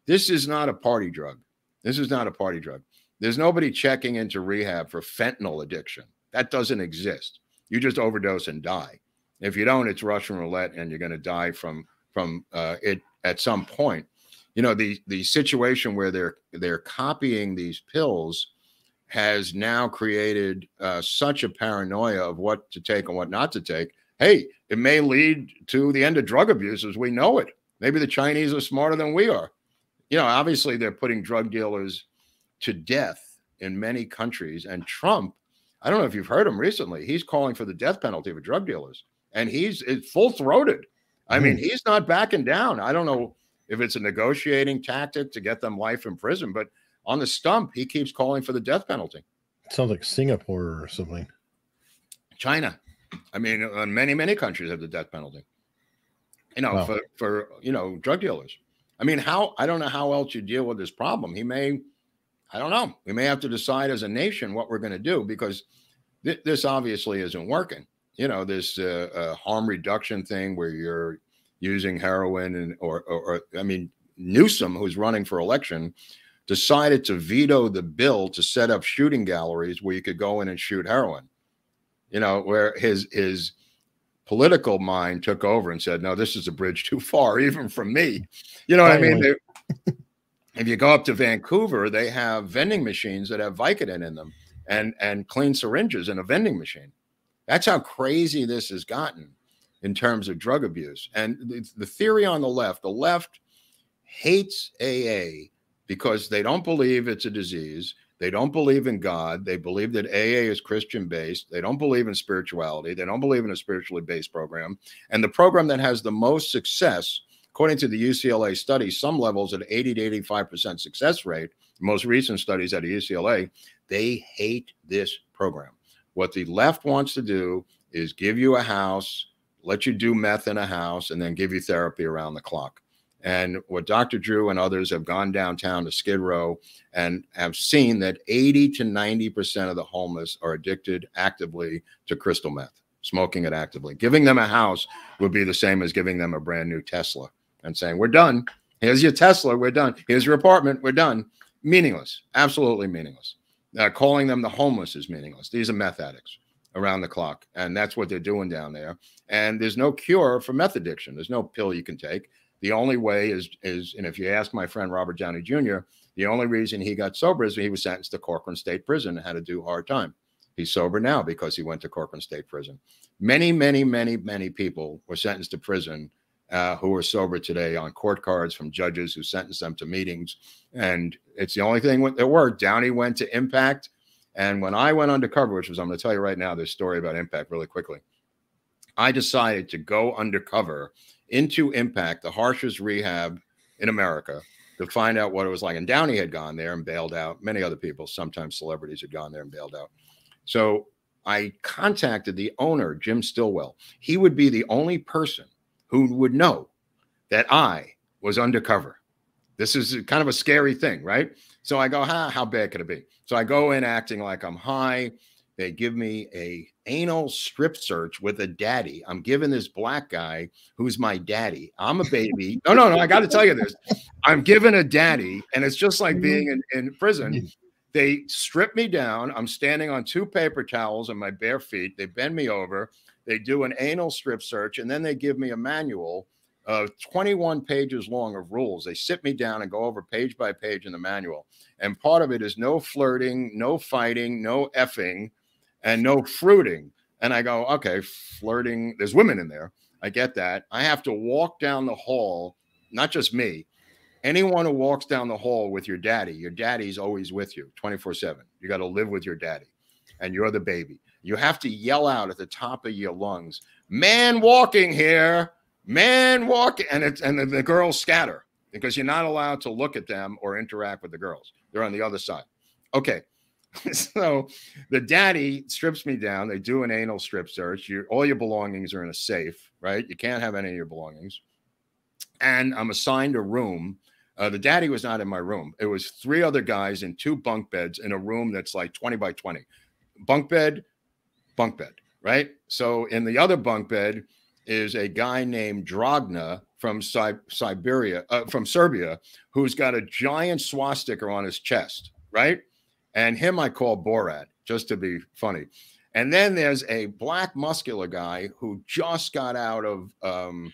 This is not a party drug. This is not a party drug. There's nobody checking into rehab for fentanyl addiction. That doesn't exist. You just overdose and die. If you don't, it's Russian roulette, and you're going to die from from uh, it at some point. You know, the the situation where they're they're copying these pills has now created uh, such a paranoia of what to take and what not to take. Hey, it may lead to the end of drug abuse as we know it. Maybe the Chinese are smarter than we are. You know, obviously they're putting drug dealers to death in many countries. And Trump, I don't know if you've heard him recently, he's calling for the death penalty for drug dealers. And he's full-throated. I mean, he's not backing down. I don't know if it's a negotiating tactic to get them life in prison, but on the stump, he keeps calling for the death penalty. Sounds like Singapore or something. China. I mean, uh, many, many countries have the death penalty. You know, wow. for, for, you know, drug dealers. I mean, how, I don't know how else you deal with this problem. He may, I don't know. We may have to decide as a nation what we're going to do, because th this obviously isn't working. You know, this uh, uh, harm reduction thing where you're using heroin and, or, or, or, I mean, Newsom, who's running for election, decided to veto the bill to set up shooting galleries where you could go in and shoot heroin. You know, where his, his political mind took over and said, no, this is a bridge too far, even from me. You know what I mean? They, if you go up to Vancouver, they have vending machines that have Vicodin in them and, and clean syringes in a vending machine. That's how crazy this has gotten in terms of drug abuse. And the, the theory on the left, the left hates A A because they don't believe it's a disease. They don't believe in God. They believe that A A is Christian-based. They don't believe in spirituality. They don't believe in a spiritually based program. And the program that has the most success, according to the U C L A study, some levels at eighty to eighty-five percent success rate, most recent studies at U C L A, they hate this program. What the left wants to do is give you a house, let you do meth in a house, and then give you therapy around the clock. And what Doctor Drew and others have gone downtown to Skid Row and have seen that eighty to ninety percent of the homeless are addicted actively to crystal meth, smoking it actively. Giving them a house would be the same as giving them a brand new Tesla and saying, we're done. Here's your Tesla. We're done. Here's your apartment. We're done. Meaningless. Absolutely meaningless. Uh, calling them the homeless is meaningless. These are meth addicts around the clock. And that's what they're doing down there. And there's no cure for meth addiction. There's no pill you can take. The only way is, is, and if you ask my friend Robert Downey Junior, the only reason he got sober is he was sentenced to Corcoran State Prison and had to do hard time. He's sober now because he went to Corcoran State Prison. Many, many, many, many people were sentenced to prison uh, who are sober today on court cards from judges who sentenced them to meetings. And it's the only thing that worked. Downey went to Impact. And when I went undercover, which was, I'm going to tell you right now, this story about Impact really quickly. I decided to go undercover into Impact, the harshest rehab in America, to find out what it was like. And Downey had gone there and bailed out. Many other people, sometimes celebrities, had gone there and bailed out. So I contacted the owner, Jim Stillwell. He would be the only person who would know that I was undercover. This is kind of a scary thing, right? So I go, ha, how bad could it be? So I go in acting like I'm high. They give me a anal strip search with a daddy. I'm giving this black guy who's my daddy. I'm a baby. No, no, no. I got to tell you this. I'm given a daddy, and it's just like being in, in prison. They strip me down. I'm standing on two paper towels on my bare feet. They bend me over. They do an anal strip search, and then they give me a manual of twenty-one pages long of rules. They sit me down and go over page by page in the manual. And part of it is no flirting, no fighting, no effing, and no fruiting. And I go, okay, flirting. There's women in there. I get that. I have to walk down the hall, not just me. Anyone who walks down the hall with your daddy, your daddy's always with you twenty-four seven. You got to live with your daddy, and you're the baby. You have to yell out at the top of your lungs, man walking here, man walking. And, it's, and the, the girls scatter because you're not allowed to look at them or interact with the girls. They're on the other side. Okay. So the daddy strips me down. They do an anal strip search. You, all your belongings are in a safe, right? You can't have any of your belongings. And I'm assigned a room. Uh, the daddy was not in my room. It was three other guys in two bunk beds in a room that's like twenty by twenty. Bunk bed, bunk bed, right? So in the other bunk bed is a guy named Dragna from Si Siberia, uh, from Serbia, who's got a giant swastika on his chest, right? And him I call Borat, just to be funny. And then there's a black muscular guy who just got out of um,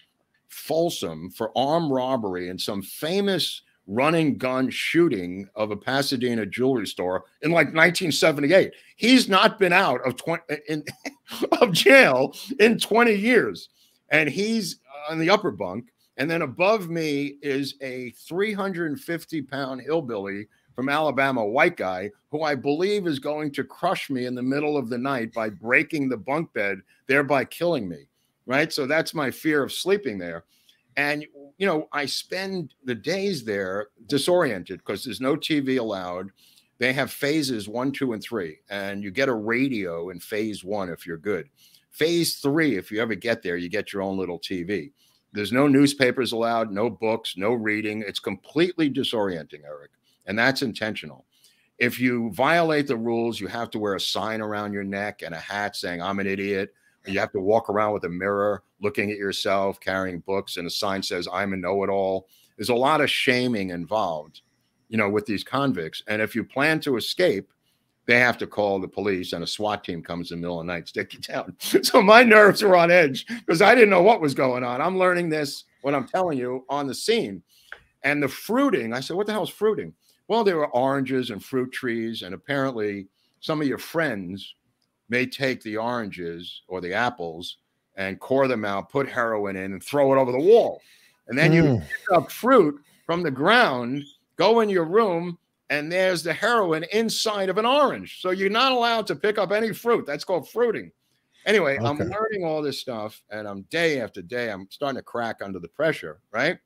Folsom for armed robbery in some famous running gun shooting of a Pasadena jewelry store in like nineteen seventy-eight. He's not been out of twenty in, of jail in twenty years, and he's on the upper bunk. And then above me is a three hundred fifty pound hillbilly from Alabama, white guy, who I believe is going to crush me in the middle of the night by breaking the bunk bed, thereby killing me. Right. So that's my fear of sleeping there. And, you know, I spend the days there disoriented because there's no T V allowed. They have phases one, two, and three. And you get a radio in phase one if you're good. Phase three, if you ever get there, you get your own little T V. There's no newspapers allowed, no books, no reading. It's completely disorienting, Eric. And that's intentional. If you violate the rules, you have to wear a sign around your neck and a hat saying, I'm an idiot. You have to walk around with a mirror, looking at yourself, carrying books, and a sign says, I'm a know-it-all. There's a lot of shaming involved, you know, with these convicts. And if you plan to escape, they have to call the police, and a SWAT team comes in the middle of the night, stick you down. So my nerves were on edge because I didn't know what was going on. I'm learning this, what I'm telling you, on the scene. And the fruiting, I said, what the hell is fruiting? Well, there were oranges and fruit trees, and apparently some of your friends may take the oranges or the apples and core them out, put heroin in, and throw it over the wall. And then mm. you pick up fruit from the ground, go in your room, and there's the heroin inside of an orange. So you're not allowed to pick up any fruit. That's called fruiting. Anyway, okay. I'm learning all this stuff, and I'm day after day, I'm starting to crack under the pressure, right?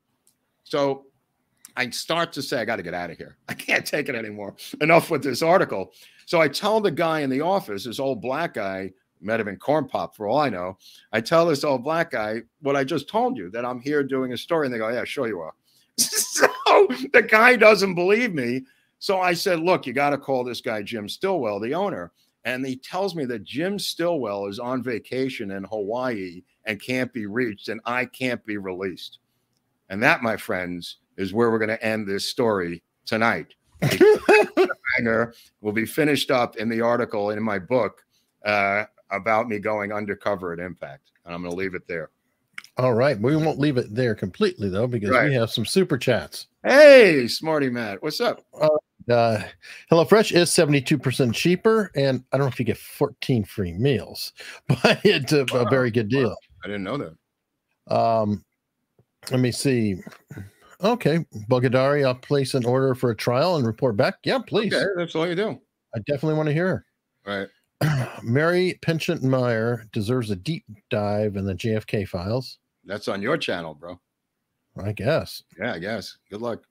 So I start to say, I got to get out of here. I can't take it anymore. Enough with this article. So I tell the guy in the office, this old black guy, might have been corn pop for all I know. I tell this old black guy what I just told you, that I'm here doing a story. And they go, yeah, sure you are. So the guy doesn't believe me. So I said, look, you got to call this guy Jim Stillwell, the owner. And he tells me that Jim Stillwell is on vacation in Hawaii and can't be reached, and I can't be released. And that, my friends, is where we're going to end this story tonight. Will be finished up in the article in my book uh, about me going undercover at Impact. And I'm going to leave it there. All right. We won't leave it there completely, though, because right. we have some super chats. Hey, Smarty Matt. What's up? Uh, uh, HelloFresh is seventy-two percent cheaper, and I don't know if you get fourteen free meals, but it's a, wow. a very good deal. Wow. I didn't know that. Um, let me see. Okay, Bogadari, I'll place an order for a trial and report back. Yeah, please. Okay, that's all you do. I definitely want to hear her. Right. Mary Penchant Meyer deserves a deep dive in the J F K files. That's on your channel, bro. I guess. Yeah, I guess. Good luck.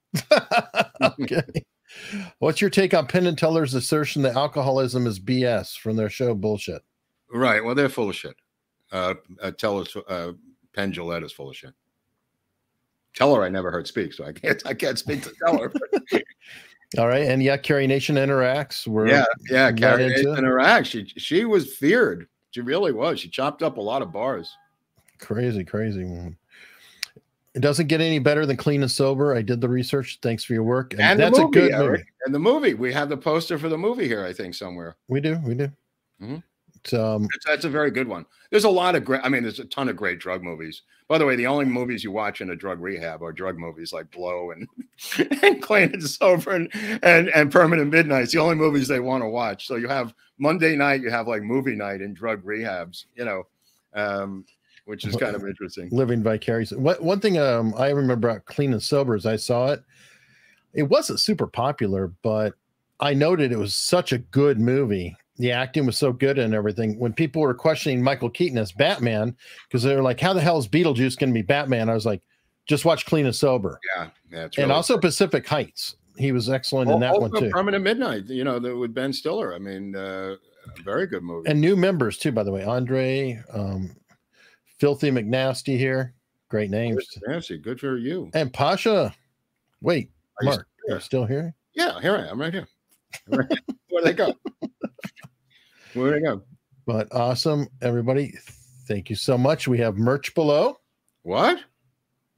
Okay. What's your take on Penn and Teller's assertion that alcoholism is B S from their show Bullshit? Right. Well, they're full of shit. Uh, uh, Teller's, uh, Penn Jillette is full of shit. Teller I never heard speak, so I can't I can't speak to Teller. All right, and yeah, Carrie Nation interacts. We're yeah, yeah, Carrie Nation interacts. She she was feared. She really was. She chopped up a lot of bars. Crazy, crazy one. It doesn't get any better than Clean and Sober. I did the research. Thanks for your work. And, and that's movie, a good Eric. movie. And the movie, we have the poster for the movie here, I think, somewhere. We do, we do. Mm-hmm. Um, that's, that's a very good one. There's a lot of great, I mean, there's a ton of great drug movies. By the way, the only movies you watch in a drug rehab are drug movies like Blow and, and Clean and Sober and, and, and Permanent Midnights. The only movies they want to watch. So you have Monday night, you have like movie night in drug rehabs, you know, um, which is kind of interesting. Living vicariously. What, one thing um, I remember about Clean and Sober is I saw it. It wasn't super popular, but I noted it was such a good movie. The acting was so good and everything. When people were questioning Michael Keaton as Batman, because they were like, how the hell is Beetlejuice going to be Batman? I was like, just watch Clean and Sober. Yeah. yeah and really also cool. Pacific Heights. He was excellent oh, in that one too. Permanent Midnight, you know, the, with Ben Stiller. I mean, uh, a very good movie. And new members too, by the way. Andre, um, Filthy McNasty here. Great names. Nasty. Good for you. And Pasha. Wait, Are Mark, you are you still here? Yeah, here I am, right here. Where'd they go? Where'd they go? But awesome, everybody. Thank you so much. We have merch below. What?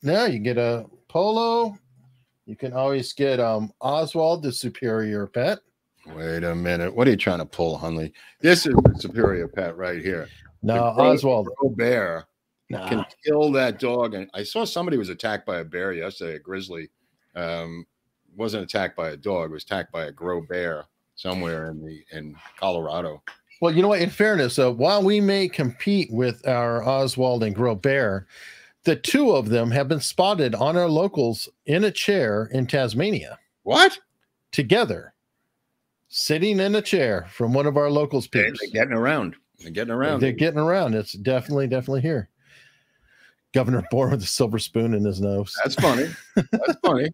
No, you get a polo. You can always get um Oswald, the superior pet. Wait a minute. What are you trying to pull, Hunley? This is the superior pet right here. No, the Oswald. Groubert Nah. can kill that dog. And I saw somebody was attacked by a bear yesterday, a grizzly. Um, wasn't attacked by a dog, was attacked by a Groubert somewhere in the in Colorado. Well, you know what? In fairness, uh, while we may compete with our Oswald and Groubert, the two of them have been spotted on our locals in a chair in Tasmania. What? Together, sitting in a chair from one of our locals' They, peeps. they're getting around. They're getting around. They're getting around. It's definitely, definitely here. Governor born with a silver spoon in his nose. That's funny. That's funny.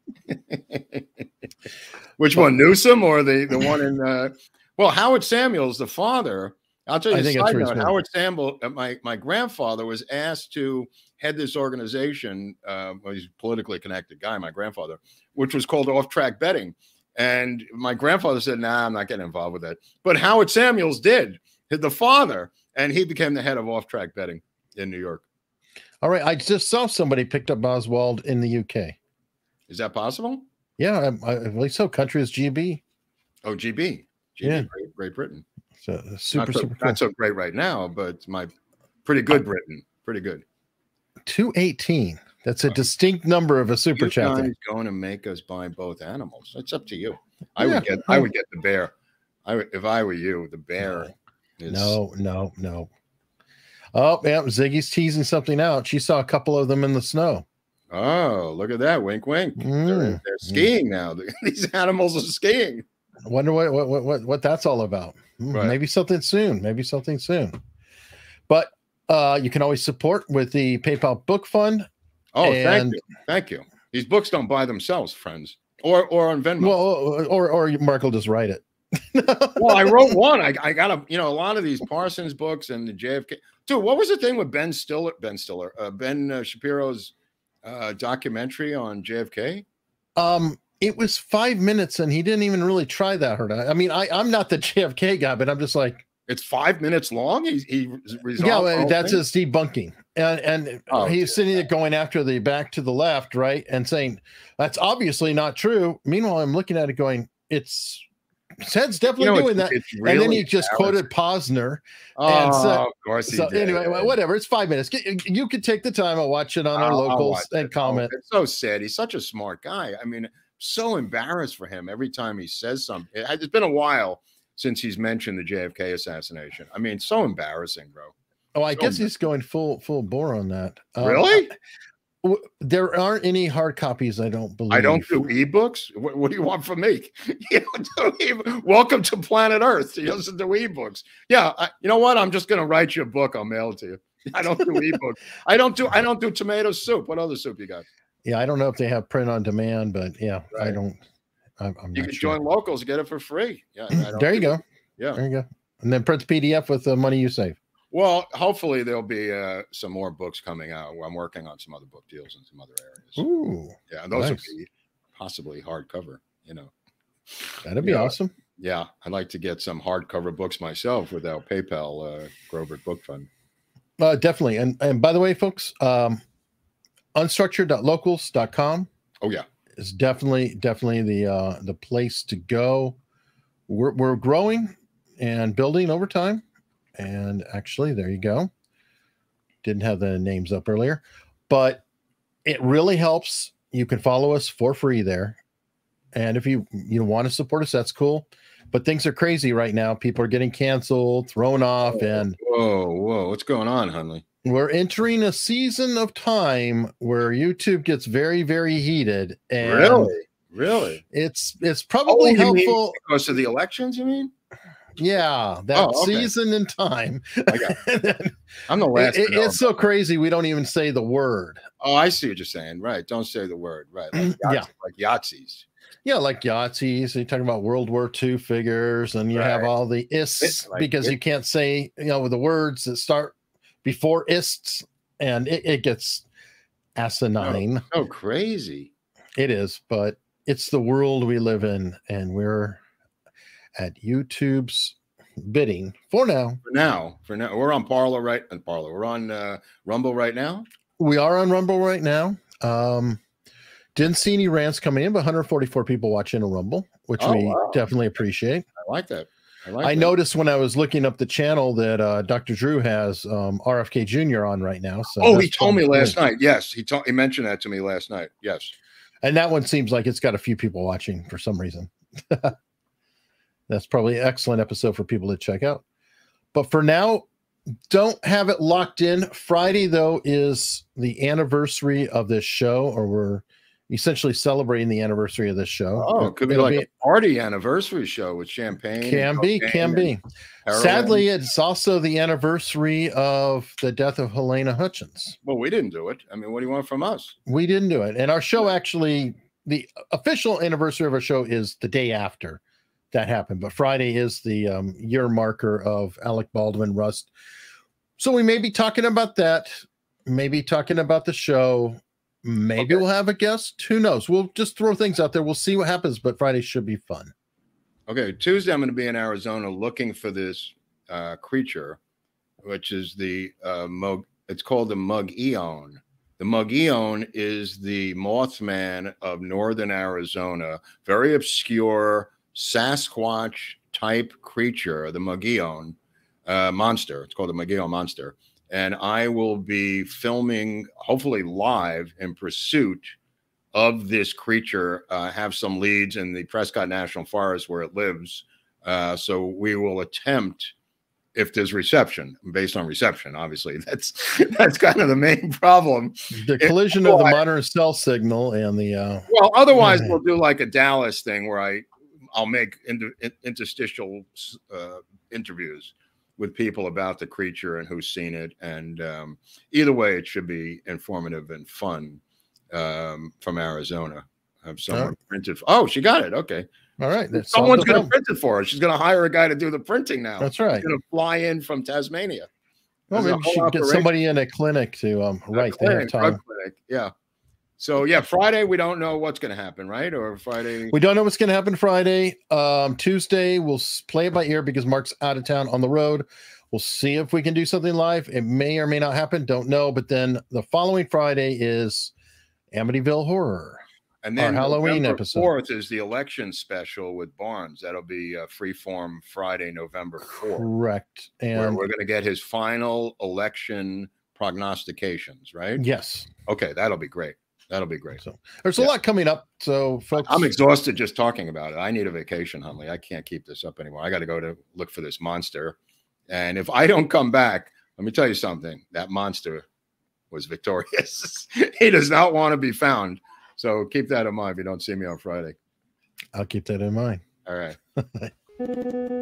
Which one, Newsom or the the one in? Uh, well, Howard Samuels, the father. I'll tell you I a think side it's note. Howard Samuel, uh, my my grandfather was asked to head this organization. Uh, well, he's a politically connected guy, my grandfather, which was called Off Track Betting. And my grandfather said, "Nah, I'm not getting involved with that." But Howard Samuels did, the father, and he became the head of Off Track Betting in New York. All right. I just saw somebody picked up Oswald in the U K. Is that possible? Yeah, I, I believe so. Country is G B. Oh, G B. G B, Yeah. Great, Great Britain. So super, not so, super cool. not so great right now, but my pretty good Britain. Pretty good. two eighteen. That's a distinct number of a super You chat. guys There. going to make us buy both animals. It's up to you. I Yeah. would get I would get the bear. I would, if I were you, the bear is No, no, no. Oh, yeah, Ziggy's teasing something out. She saw a couple of them in the snow. Oh, look at that. Wink wink. Mm. They're, they're skiing now. These animals are skiing. I wonder what what what what that's all about. Hmm, Right. Maybe something soon. Maybe something soon. But uh, you can always support with the PayPal Book Fund. Oh, thank And- you. Thank you. These books don't buy themselves, friends. Or or on Venmo. Well, or or Mark will just write it. Well, I wrote one. I, I got a, you know, a lot of these Parsons books and the J F K. Dude, what was the thing with Ben Stiller? Ben Stiller, uh, Ben uh, Shapiro's uh, documentary on J F K? Um, it was five minutes, and he didn't even really try that hard. I mean, I I'm not the J F K guy, but I'm just like, It's five minutes long. He he resolved. yeah, the well, whole that's thing? his debunking, and and Oh, he's dear. sitting there going after the back to the left, right, and saying that's obviously not true. Meanwhile, I'm looking at it going, it's Ted's definitely You know, doing it's- that. it's and then really he just quoted Posner. Oh, and so- of course he So did. anyway, whatever. It's five minutes. Get- You could take the time and watch it on our I'll- I'll locals watch and it. comment. Oh, it's so sad. He's such a smart guy. I mean, so embarrassed for him every time he says something. It- It's been a while since he's mentioned the J F K assassination. I mean, so embarrassing, bro. Oh, I so guess bad. he's going full full bore on that. Um, Really? w- there aren't any hard copies, I don't believe. I don't do ebooks. What, what do you want from me? You don't do e- Welcome to planet Earth. He doesn't do ebooks. Yeah, I, you know what? I'm just going to write you a book. I'll mail it to you. I don't do ebooks. I don't do. I don't do tomato soup. What other soup you got? Yeah, I don't know if they have print on demand, but yeah, I Right. don't. I'm, I'm You not can sure. join locals, get it for free. Yeah, I don't There you do- go. Yeah. There you go. And then print the P D F with the money you save. Well, hopefully there'll be uh, some more books coming out. I'm working on some other book deals in some other areas. Ooh, Yeah, and those nice. will be possibly hardcover. You know. that'd be Yeah. awesome. Yeah, I'd like to get some hardcover books myself with our PayPal uh, Groubert Book Fund. Uh, definitely. And and by the way, folks, um, unstructured dot locals dot com Oh yeah. is definitely definitely the uh, the place to go. We're we're growing and building over time. And actually, there you go. Didn't have the names up earlier, but it really helps. You can follow us for free there. And if you you want to support us, that's cool. But things are crazy right now. People are getting canceled, thrown off, and Whoa, whoa, what's going on, Hunley? we're entering a season of time where YouTube gets very, very heated. And Really? Really? it's it's probably Oh, you mean helpful. because of the elections, you mean? Yeah, that Oh, okay. season and time. I got it. I'm the last. It- to know it's so crazy we don't even say the word. Oh, I see what you're saying. Right. Don't say the word. Right. Like Yeah. Yahtzee, like Yahtzees. Yeah, like Yahtzees. You're talking about World War Two figures, and you have Right. all the ists It's like because it- you can't say, you know, with the words that start before ists, and it, it gets asinine. So crazy. It is, but it's the world we live in, and we're at YouTube's bidding for now. For now, for now, we're on Parler right and Parler. We're on uh, Rumble right now. We are on Rumble right now. Um, didn't see any rants coming in, but one hundred forty-four people watching a Rumble, which Oh, we wow. definitely appreciate. I like that. I, like I that. noticed when I was looking up the channel that uh, Doctor Drew has um, R F K Junior on right now. So oh, that's he told me probably last cool. night. Yes, he told he mentioned that to me last night. Yes. And that one seems like it's got a few people watching for some reason. That's probably an excellent episode for people to check out. But for now, don't have it locked in. Friday, though, is the anniversary of this show, or we're essentially celebrating the anniversary of this show. Oh, it could be It'll like be, a party anniversary show with champagne. can be, can be. Heroin. Sadly, it's also the anniversary of the death of Helena Hutchins. Well, we didn't do it. I mean, what do you want from us? We didn't do it. And our show actually, the official anniversary of our show is the day after that happened. But Friday is the um, year marker of Alec Baldwin Rust. So we may be talking about that, maybe talking about the show. Maybe okay. We'll have a guest. Who knows? We'll just throw things out there. We'll see what happens, but Friday should be fun. Okay, Tuesday I'm going to be in Arizona looking for this uh, creature, which is the uh, mug. It's called the mug-eon. The mug-eon is the Mothman of northern Arizona, very obscure Sasquatch type creature, the mug-eon uh, monster. It's called the mug-eon monster. And I will be filming, hopefully live, in pursuit of this creature. Uh, have some leads in the Prescott National Forest where it lives. Uh, so we will attempt, if there's reception, based on reception, obviously. That's that's kind of the main problem. The collision if, of the modern cell signal and the... Uh, well, otherwise we'll do like a Dallas thing where I, I'll make inter, interstitial uh, interviews with people about the creature and who's seen it. And um, either way, it should be informative and fun um, from Arizona. Have someone right. printed. Oh, she got it. Okay. All right. That's Someone's going to print it for her. She's going to hire a guy to do the printing now. That's right. She's going to fly in from Tasmania. Well, maybe she can get somebody in a clinic to um, write. They have time. Clinic. Yeah. So yeah, Friday we don't know what's going to happen, right? Or Friday we don't know what's going to happen Friday. Um, Tuesday we'll play it by ear because Mark's out of town on the road. We'll see if we can do something live. It may or may not happen. Don't know. But then the following Friday is Amityville Horror, and then our Halloween November episode. fourth is the election special with Barnes. That'll be uh, Freeform Friday, November fourth. Correct. And where we're going to get his final election prognostications, right? Yes. Okay, that'll be great. That'll be great. So there's yeah. a lot coming up. So folks, I'm exhausted just talking about it. I need a vacation, Huntley. I can't keep this up anymore. I got to go to look for this monster. And if I don't come back, let me tell you something. That monster was victorious. He does not want to be found. So keep that in mind if you don't see me on Friday. I'll keep that in mind. All right.